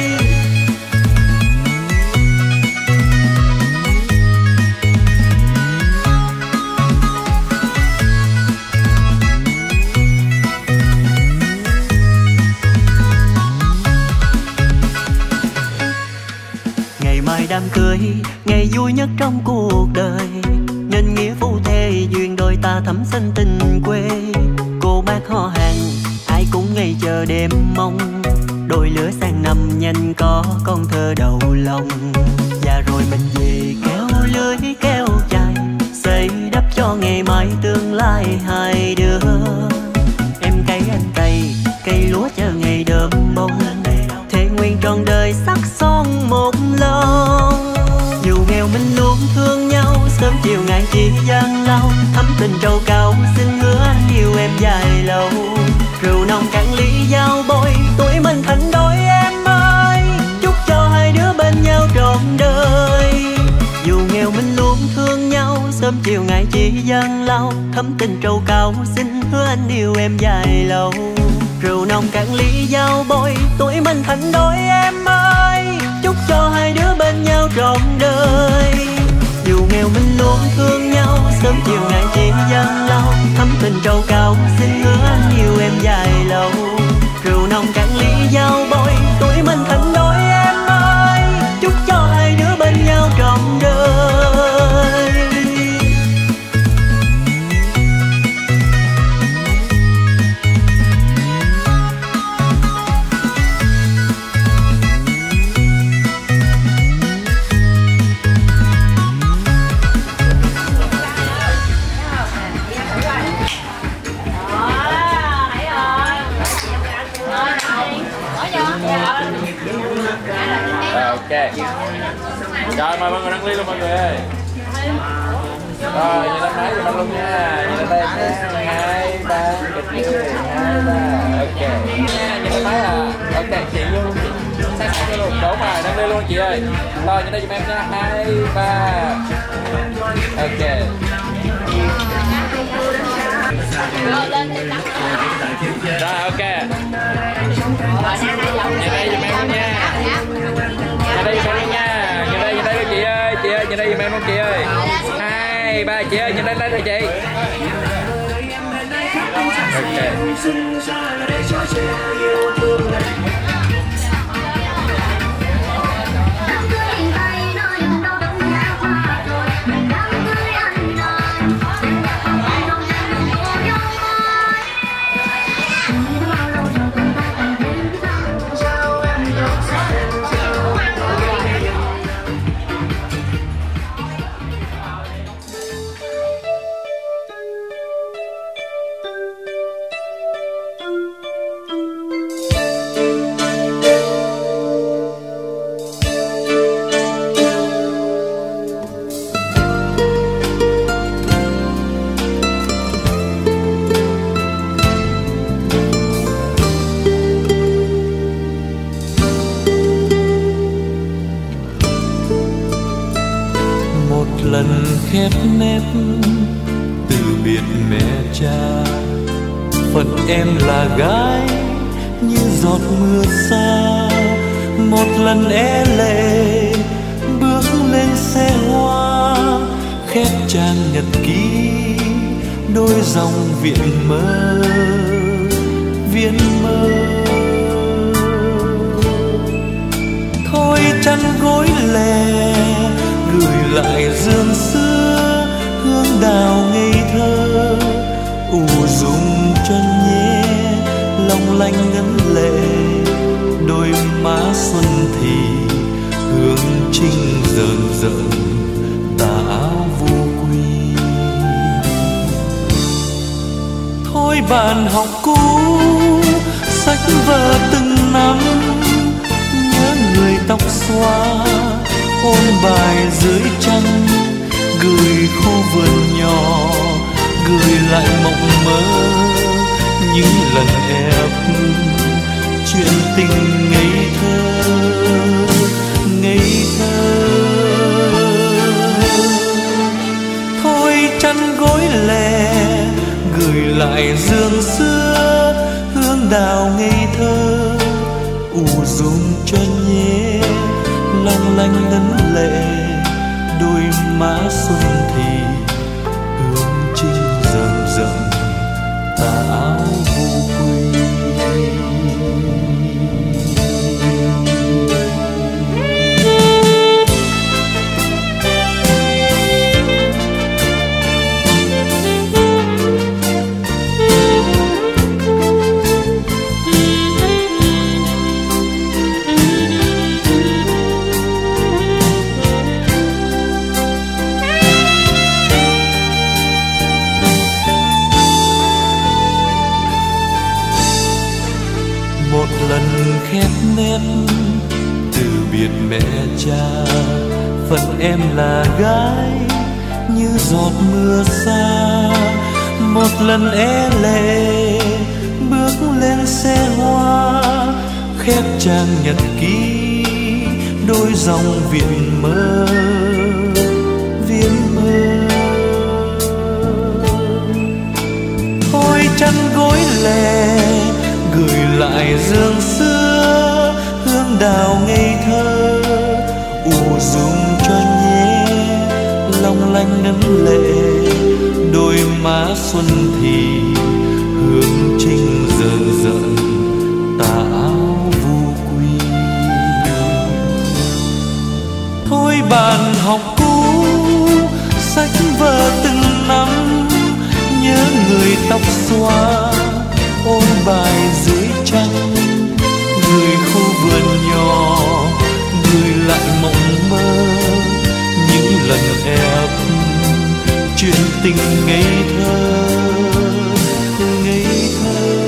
Ngày mai đám cưới, ngày vui nhất trong cuộc đời, nên nghĩa phu thê duyên đôi ta thắm xanh tình quê. Cô bác họ hàng ai cũng ngày chờ đêm mong, đôi lứa sang năm nhanh có con thơ đầu lòng. Và rồi mình về kéo lưới kéo dài, xây đắp cho ngày mai tương lai hai đứa. Em cày anh cày, cây lúa chờ ngày đơm bông, thề nguyện trọn đời sắc son một lòng. Dù nghèo mình luôn thương nhau, sớm chiều ngày chỉ gian lao, thắm tình trầu cao xin hứa anh yêu em dài lâu. Rượu nồng cạn ly giao bôi, tuổi mình thành đôi em ơi, chúc cho hai đứa bên nhau trọn đời. Dù nghèo mình luôn thương nhau, sớm chiều ngày chỉ gian lao, thắm tình trầu cao xin hứa anh yêu em dài lâu. Rượu nồng cạn ly giao bôi, tuổi mình thành đôi em ơi, chúc cho hai đứa bên nhau trọn đời. Dù nghèo mình luôn thương nhau, sớm chiều ngày chỉ gian lao, thắm tình trầu cao xin hứa anh yêu em dài lâu. Rượu nồng cạn ly giao bôi, tuổi mình thành đôi em ơi, chúc cho hai đứa bên nhau trọn đời. Ok. Rồi mời mọi người đăng ly luôn mọi người ơi. Rồi nhìn lên máy cho luôn nha. Nhìn lên đây nha. 2, 3 kịch yêu 2, 3. Ok. Nhìn lên máy à. Ok chị luôn. Sáng sáng luôn. Đúng rồi đăng ly luôn chị ơi. Rồi nhìn đây giùm em nha. 2, 3. Ok. Rồi ok. Nhìn đây giùm em nha. Nhìn đây giùm em nha. Nhìn đây luôn chị ơi. Chị ơi nhìn đây giùm em luôn chị ơi. 2, 3 chị ơi nhìn đây rồi chị. khép nép từ biệt mẹ cha, phận em là gái như giọt mưa xa. Một lần é lệ bước lên xe hoa, khép trang nhật ký đôi dòng viện mơ, viện mơ. Thôi chăn gối lè gửi lại dương xưa, hương đào ngây thơ ủ rung cho nhé, long lanh ngấn lệ đôi má xuân thì hương trinh rờn rợn tà áo vô quy. Thôi bạn học cũ sách vở từng năm, nhớ người tóc xóa ôn bài dưới trăng, gửi khu vườn nhỏ gửi lại mộng mơ những lần ép chuyện tình ngây thơ, ngây thơ. Thôi chăn gối lè gửi lại giường xưa, hương đào ngây thơ ủ rung cho nhé, long lanh ngấn lệ đôi má xuân thì hương trinh rờn rợn tà áo vô quy. Khép nép từ biệt mẹ cha, phận em là gái như giọt mưa xa. Một lần é lệ bước lên xe hoa, khép trang nhật ký đôi dòng viện mơ, viện mơ. Thôi chăn gối lè gửi lại giường xưa, hương đào ngây thơ ủ rung cho nhé, long lanh ngấn lệ đôi má xuân thì hương trinh rờn rợn tà áo vô quy. Thôi bạn học cũ sách vở từng năm, nhớ người tóc xóa ôn bài dưới trăng, gửi khu vườn nhỏ gửi lại mộng mơ những lần ép chuyện tình ngây thơ, ngây thơ.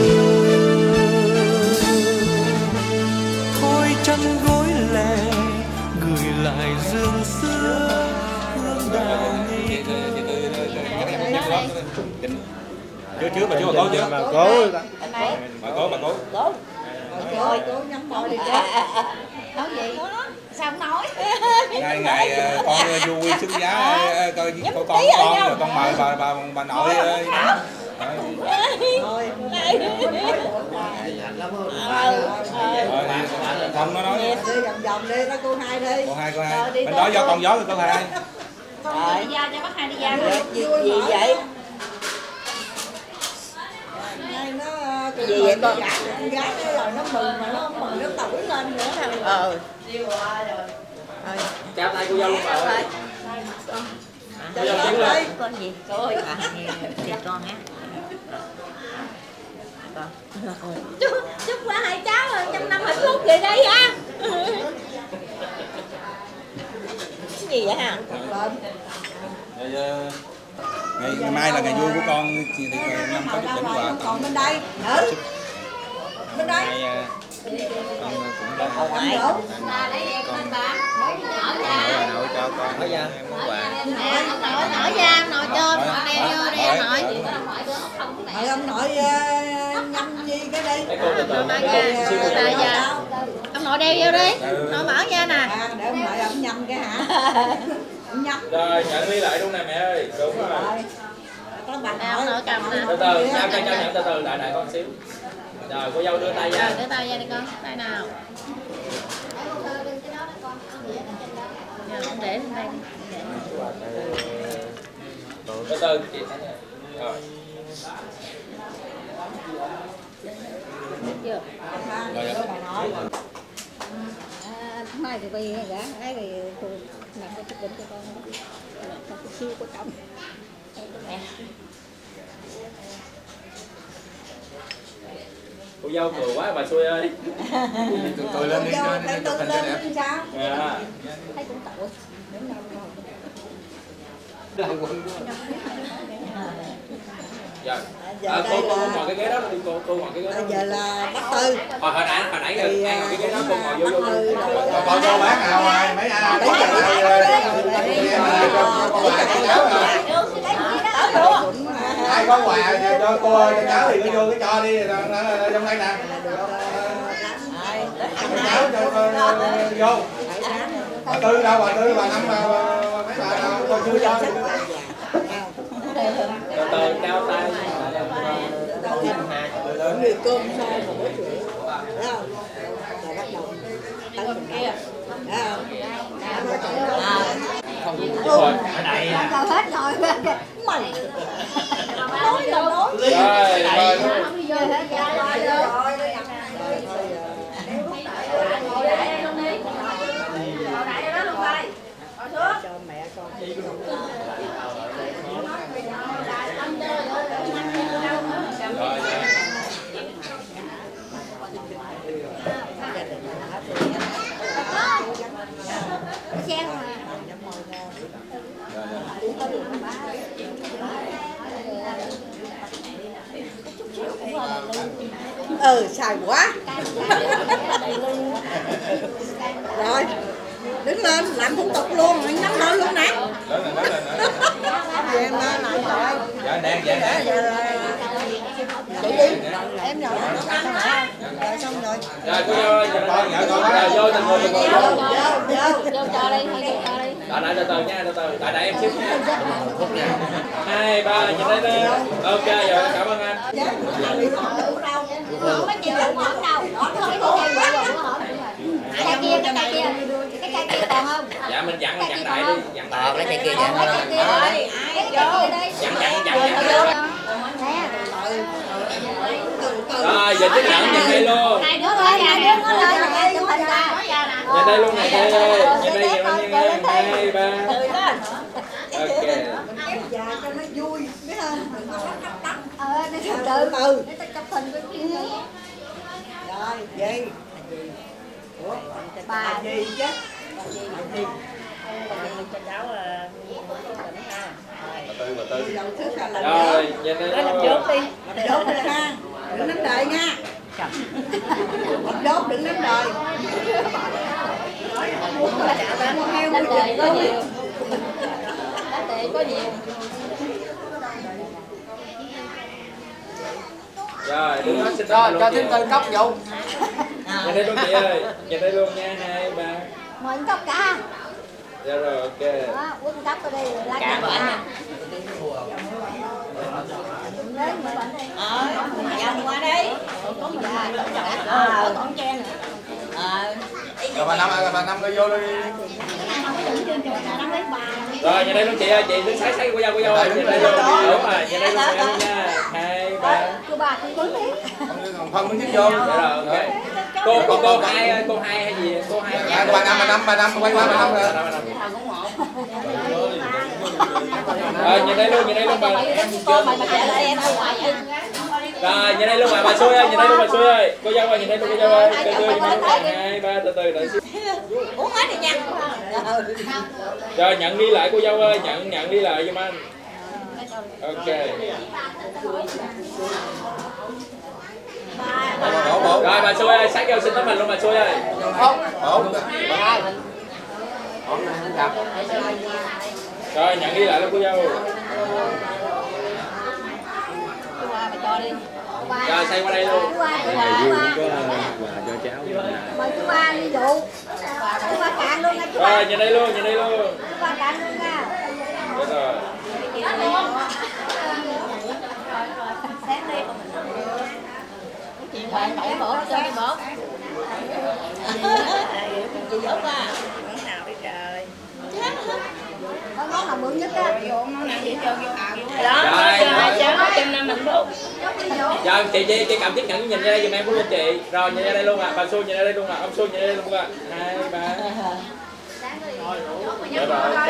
Thôi chăn gối lè gửi lại giường xưa, hương đào ngây thơ. Trước bà có chưa? Bà cố. Rồi, cô nhắm môi đi chứ. Nói gì? Sao không nói? Ngày con vui xứng giá coi con rồi con mời bà nội. Không nó nói. Đi vòng đi, đó cô hai đi. Cô hai. Mình nói do con gió rồi cô hai. Rồi. Đi ra cho bác hai đi ra. Gì vậy? Gì vậy con? Con gái nó rồi nó mừng mà nó không mừng nó tủi lên nữa thôi. Chào tay cô dâu luôn rồi. Chào con đi. Con gì? Cô ơi. Thì con á. Chúc qua hai cháu 100 năm hạnh phúc vậy đây ha. Cái gì vậy hả? Ngày mai là ngày vui của con thì năm có chút đỉnh quà. Còn bên đây. Nữ. Bên đây. Con cũng có lấy về con bà. nội cho con ở nhà món quà. Nội ra, nội cho, nội đeo vô đi nội. Ông nội nhâm gì cái đi. Ông nội đeo vô đi. Nội mở ra nè. Để ông nội ông nhâm cái hả? nhắm. Rồi nhận ly lại luôn nè mẹ ơi. Đúng rồi. Có bạn nữa cầm nè. Từ từ, cho nhận từ từ, đại con xíu. Rồi cô dâu đưa tay ra. Đưa tay ra đi con. Tay nào. Giờ không để lên đây. Từ từ chị. Rồi. Chưa. Mai thì bây giờ ấy thì làm cái chút đỉnh cho con nó siêu có trọng. Cô dâu cười quá bà xui ơi. Cười lên đi, chụp hình cho đẹp. Sao? Thấy cũng tội. Dạ. Cô ngồi cái ghế đó đi, cô ngồi cái ghế đó. Giờ là Bác Tư. Hồi nãy ai ngồi cái ghế đó, cô ngồi vô. Còn cô bán nào rồi, mấy ai ai có quà cho cô cho cháu thì cứ vô cái cho đi trong đây nè. Cháu cho vô. Bà Tư đâu, bà Tư, bà Năm, mấy bà nào coi chưa cho. Từ từ cao tay. Người cơm sao một bữa chuyện. Thấy không? Rồi bắt đầu tấn mình kia. Thấy không? Rồi, Rồi hết rồi. Mày. Nói là nói. Cho mẹ con. Xài quá. Rồi đứng lên làm thủ tục luôn, nhắm lên luôn nè. Em làm rồi. Dạ. Chị đi. Em rồi. Rồi xong rồi. Rồi cô dâu ơi, vô từng người. Vô cho đi, hay vô cho đi. Đại từ từ nha, từ từ. Đại em xíu nha. 2, 3, nhìn đây nè. Ok rồi, cảm ơn anh. Không có chịu đâu. Đó thôi cái kia cái cây kia còn không? Dạ mình dặn đại đi, dặn đại. Lấy cây kia dặn. Rồi giờ chứng nhận nhìn đây luôn. Nhìn đây luôn này đây ơi. Nhìn đây nhìn đây 2, 3. Ok. Già cho nó vui, biết không? Từ từ. Để ta chụp hình với kia. Rồi, gì? Ủa, bà gì chứ? Bà gì? Cho cháu Bà Tư. Rồi, nhìn đây luôn. Làm dốt đi ha. Đừng nắm đời nha. Làm dốt đừng nắm đời. Nắm đời có nhiều. Nắm đời có nhiều. Rồi, đứng đó xin rồi cho thêm từ cốc vô. Nhìn đây luôn chị ơi, nhìn đây luôn nha, 2, 3. Mời cốc cả. Dạ rồi, ok. Đó, quấn cốc ở đây lá cà bệnh. Dần qua đi. Có mình còn che nữa. Rồi bà Năm coi vô đi. Rồi nhìn đây luôn chị ơi, chị đứng sái của dâu ơi, nhìn đây luôn. Đúng rồi, nhìn đây luôn nha. 2, 3. Cô bà con quấn đi. Phân miếng tiếp vô. Dạ rồi, ok. Cô hai hay gì? Cô hai. Bà Năm quay qua bà Năm rồi. Rồi nhìn đây luôn bà. Rồi nhìn đây luôn bà xui ơi, nhìn đây luôn bà xui ơi. Cô dâu ơi, nhìn đây luôn cô dâu ơi. Từ từ nhìn đây luôn. 2, 3 từ từ đợi xíu. Uống hết đi nha. Rồi nhận đi lại cô dâu ơi, nhận đi lại giùm anh. Ok. Rồi bà xui ơi, sát vô xin tấm hình luôn bà xui ơi. Rồi nhận đi lại luôn cô dâu. Rồi xây qua đây luôn. Mời chú ba đi dụ. Chú ba cạn luôn nha chú ba. Rồi nhìn đây luôn. qua cạnh luôn nha. Được rồi. Sáng đi. Chuyện bạn đẩy bột cho đi bột. Chị dốt à. Món nào đi trời. Món nào bự nhất á. Món nào chị cho vô ảo. Đó, cho 150 đô. Dạ, chị cầm chiếc nhẫn nhìn ra đây giùm em của luôn chị. Rồi nhìn ra đây luôn ạ. Bà Xuân nhìn ra đây luôn ạ. Ông Xuân nhìn ra đây luôn ạ. 2, 3. Dạ rồi, ok.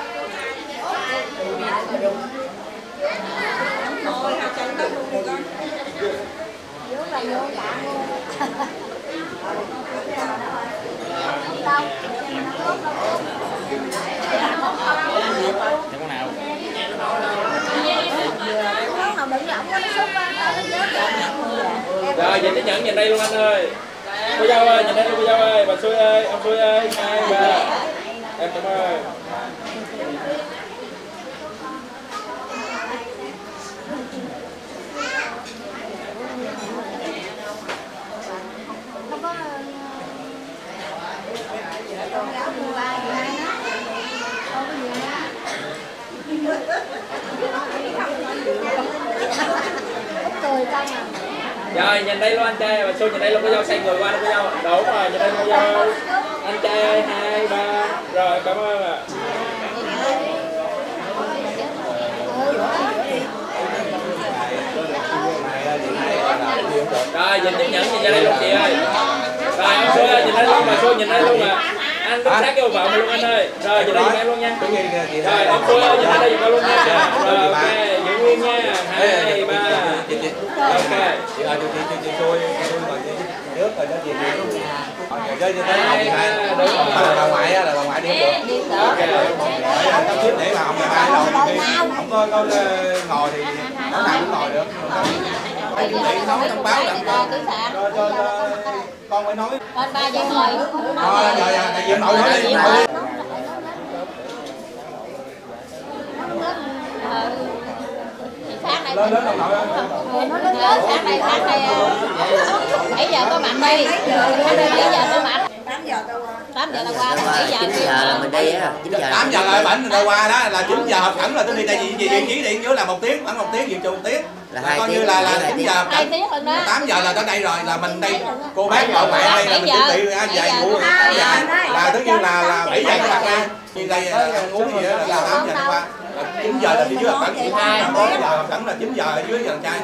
Rồi, nhìn chiếc nhẫn nhìn đây luôn anh ơi. Cô dâu ơi, nhìn đây luôn cô dâu ơi. Bà Xuân ơi, ông Xuân ơi. 2, 3. Em cảm ơn. Rồi nhìn đây luôn anh trai, bà Xuân nhìn đây luôn cô dâu, xoay người qua đây cô dâu. Đúng rồi, nhìn đây cô dâu. Anh trai ơi, 2, 3. Rồi, cảm ơn ạ. Rồi, nhìn chiếc nhẫn nhìn ra đây luôn chị ơi. Rồi, ông Xuân ơi, nhìn đây luôn, bà Xuân nhìn đây luôn ạ. Anh đứng sát vô vợ mình luôn anh ơi. Rồi, nhìn đây giùm em luôn nha. Rồi, ông Xuân ơi, nhìn đây đây giùm em luôn nha. Rồi, ok, giữ nguyên nha. 2, 3. Ok. Chị ơi, chị xui còn trước rồi đó chị. Rồi chứ tới bà ngoại á, là bà ngoại đi được. Ok. Cấp tiếp để mà ông ngày mai đâu không có ngồi thì nó nào cũng ngồi được. Chuẩn bị nấu thông báo làm cho con phải nói. Con 3 giờ ngồi. Rồi, tại vì nội nói đi. Sáng này lên đồng nội sáng này 7 giờ có mặt đi. 7 giờ có mặt. 8 giờ tao qua. 7 giờ 9 giờ là mình đi á. 8 giờ là bảnh tao qua đó là 9 giờ hợp khẩn là tôi đi, tại vì vị trí điện dưới là 1 tiếng, khoảng 1 tiếng, dự trù 1 tiếng. Là coi như là 9 giờ 8 giờ là tới đây rồi, là mình đây cô bác cậu mẹ đây là mình chuẩn bị vài vụ là tất nhiên là 7 giờ có mặt đây. Như đây ăn uống gì đó là 8 giờ qua. 9 giờ là đi dưới hợp khẩn, 4 giờ hợp khẩn là 9 giờ ở dưới giờ trai.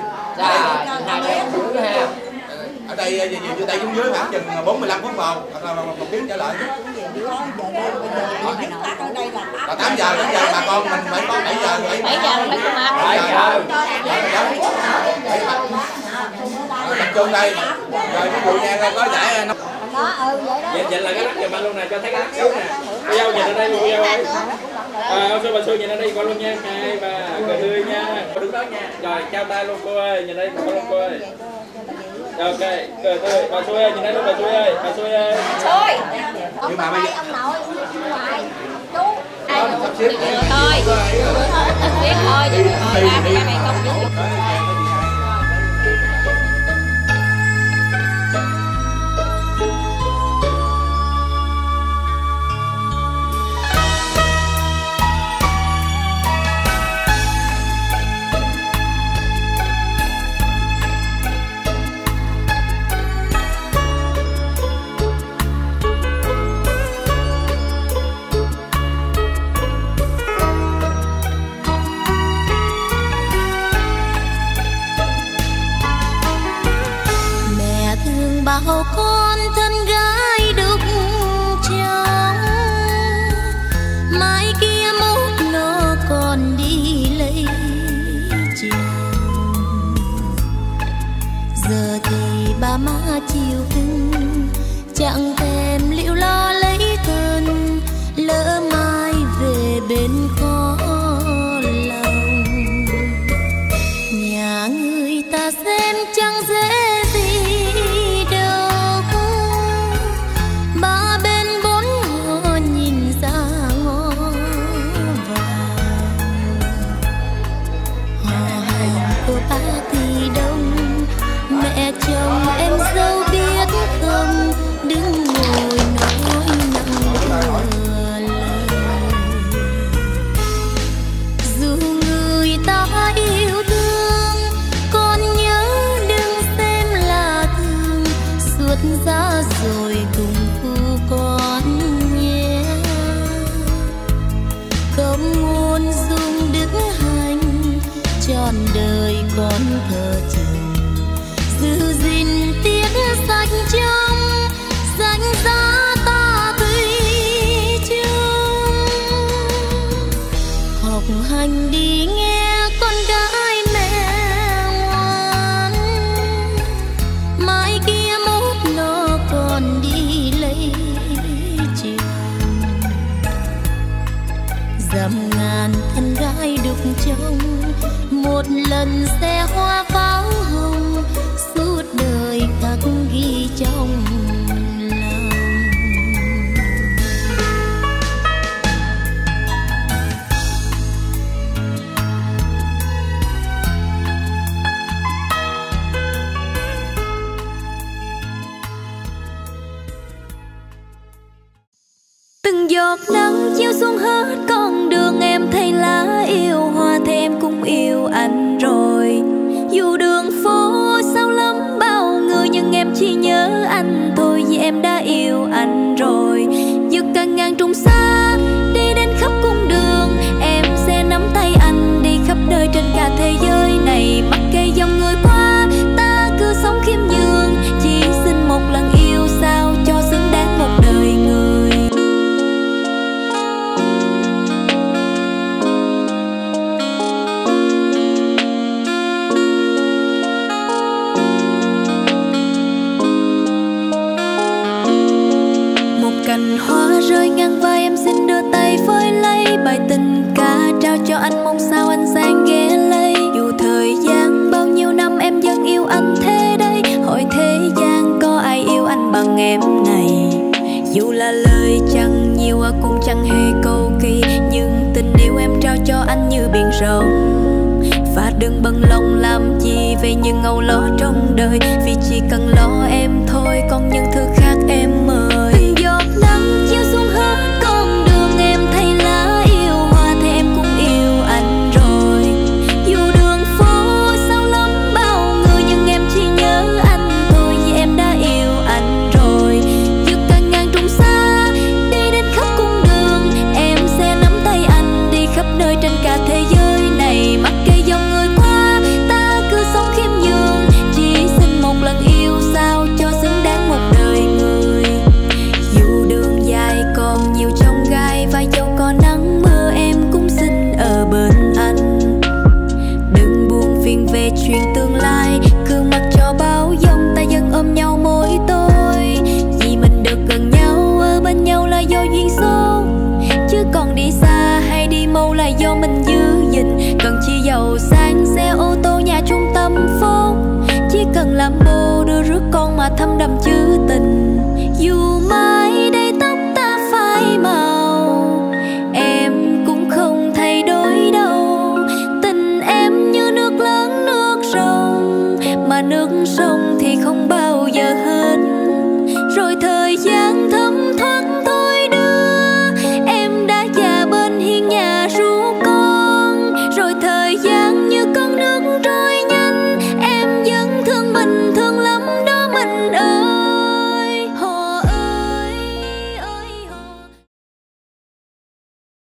Ở đây từ đây xuống dưới khoảng chừng 45 phút vào, hoặc là 1 tiếng trở lại. Là 8 giờ bà con mình phải có 7 giờ. 7 giờ là phải có mặt. 7 giờ. Tập trung đây. Rồi cái vụ nha có giải Vậy là cái lắc giùm anh luôn nè, cho thấy cái lắc xíu nè. Cô dâu nhìn ở đây luôn cô dâu ơi. Ông Xuân bà Xuân nhìn ở đây coi luôn nha. 2, 3, cười tươi nha. Đứng đó nha. Rồi trao tay luôn cô ơi, nhìn đây coi luôn cô ơi. Rồi ok, cười tươi. Bà Xuân ơi, nhìn đây luôn bà Xuân ơi. Bà Xuân ơi. Xuân. Nhưng mà bây giờ ông nội, ông ngoại, chú. Ai thôi. Ít biết thôi, vậy thôi ba cái này không biết. bảo con thân gái đục trong mai kia mốt nó còn đi lấy chồng. Giờ thì ba má chiều cưng chẳng thèm liệu lo lấy thân, lỡ mai về bên khó lòng. Nhà người ta xem chẳng dễ chồng em dâu biết không, đứng ngồi trọn đời con thờ chồng, giữ gìn tiếng sạch trong danh giá ta thủy chung. Học hành đi nghe con gái mẹ ngoan, mai kia mốt nó còn đi lấy chồng. Dăm ngàn thân gái đục trong, một lần xe hoa pháo hồng, suốt đời khắc ghi trong lòng. Từng giọt nắng chiếu xuống hết con đường, em thấy lá yêu hoa thì em cũng yêu anh rồi. Dù đường phố sao lắm bao người, nhưng em chỉ nhớ anh thôi, vì em đã yêu anh rồi. Dù càng ngàn trùng xa đi đến khắp cung đường, em sẽ nắm tay anh đi khắp nơi trên cả thế giới này. Mặc kệ dòng người qua, ta cứ sống khiêm nhường, chỉ xin một lần yêu sao cho xứng đáng một đời người. Cành hoa rơi ngang vai em xin đưa tay với lấy, bài tình ca trao cho anh mong sao anh sang ghé lấy. Dù thời gian bao nhiêu năm em vẫn yêu anh thế đấy, hỏi thế gian có ai yêu anh bằng em này. Dù là lời chẳng nhiều cũng chẳng hề cầu kỳ, nhưng tình yêu em trao cho anh như biển rộng. Và đừng bận lòng làm gì về những âu lo trong đời, vì chỉ cần lo em thôi, còn những thứ khác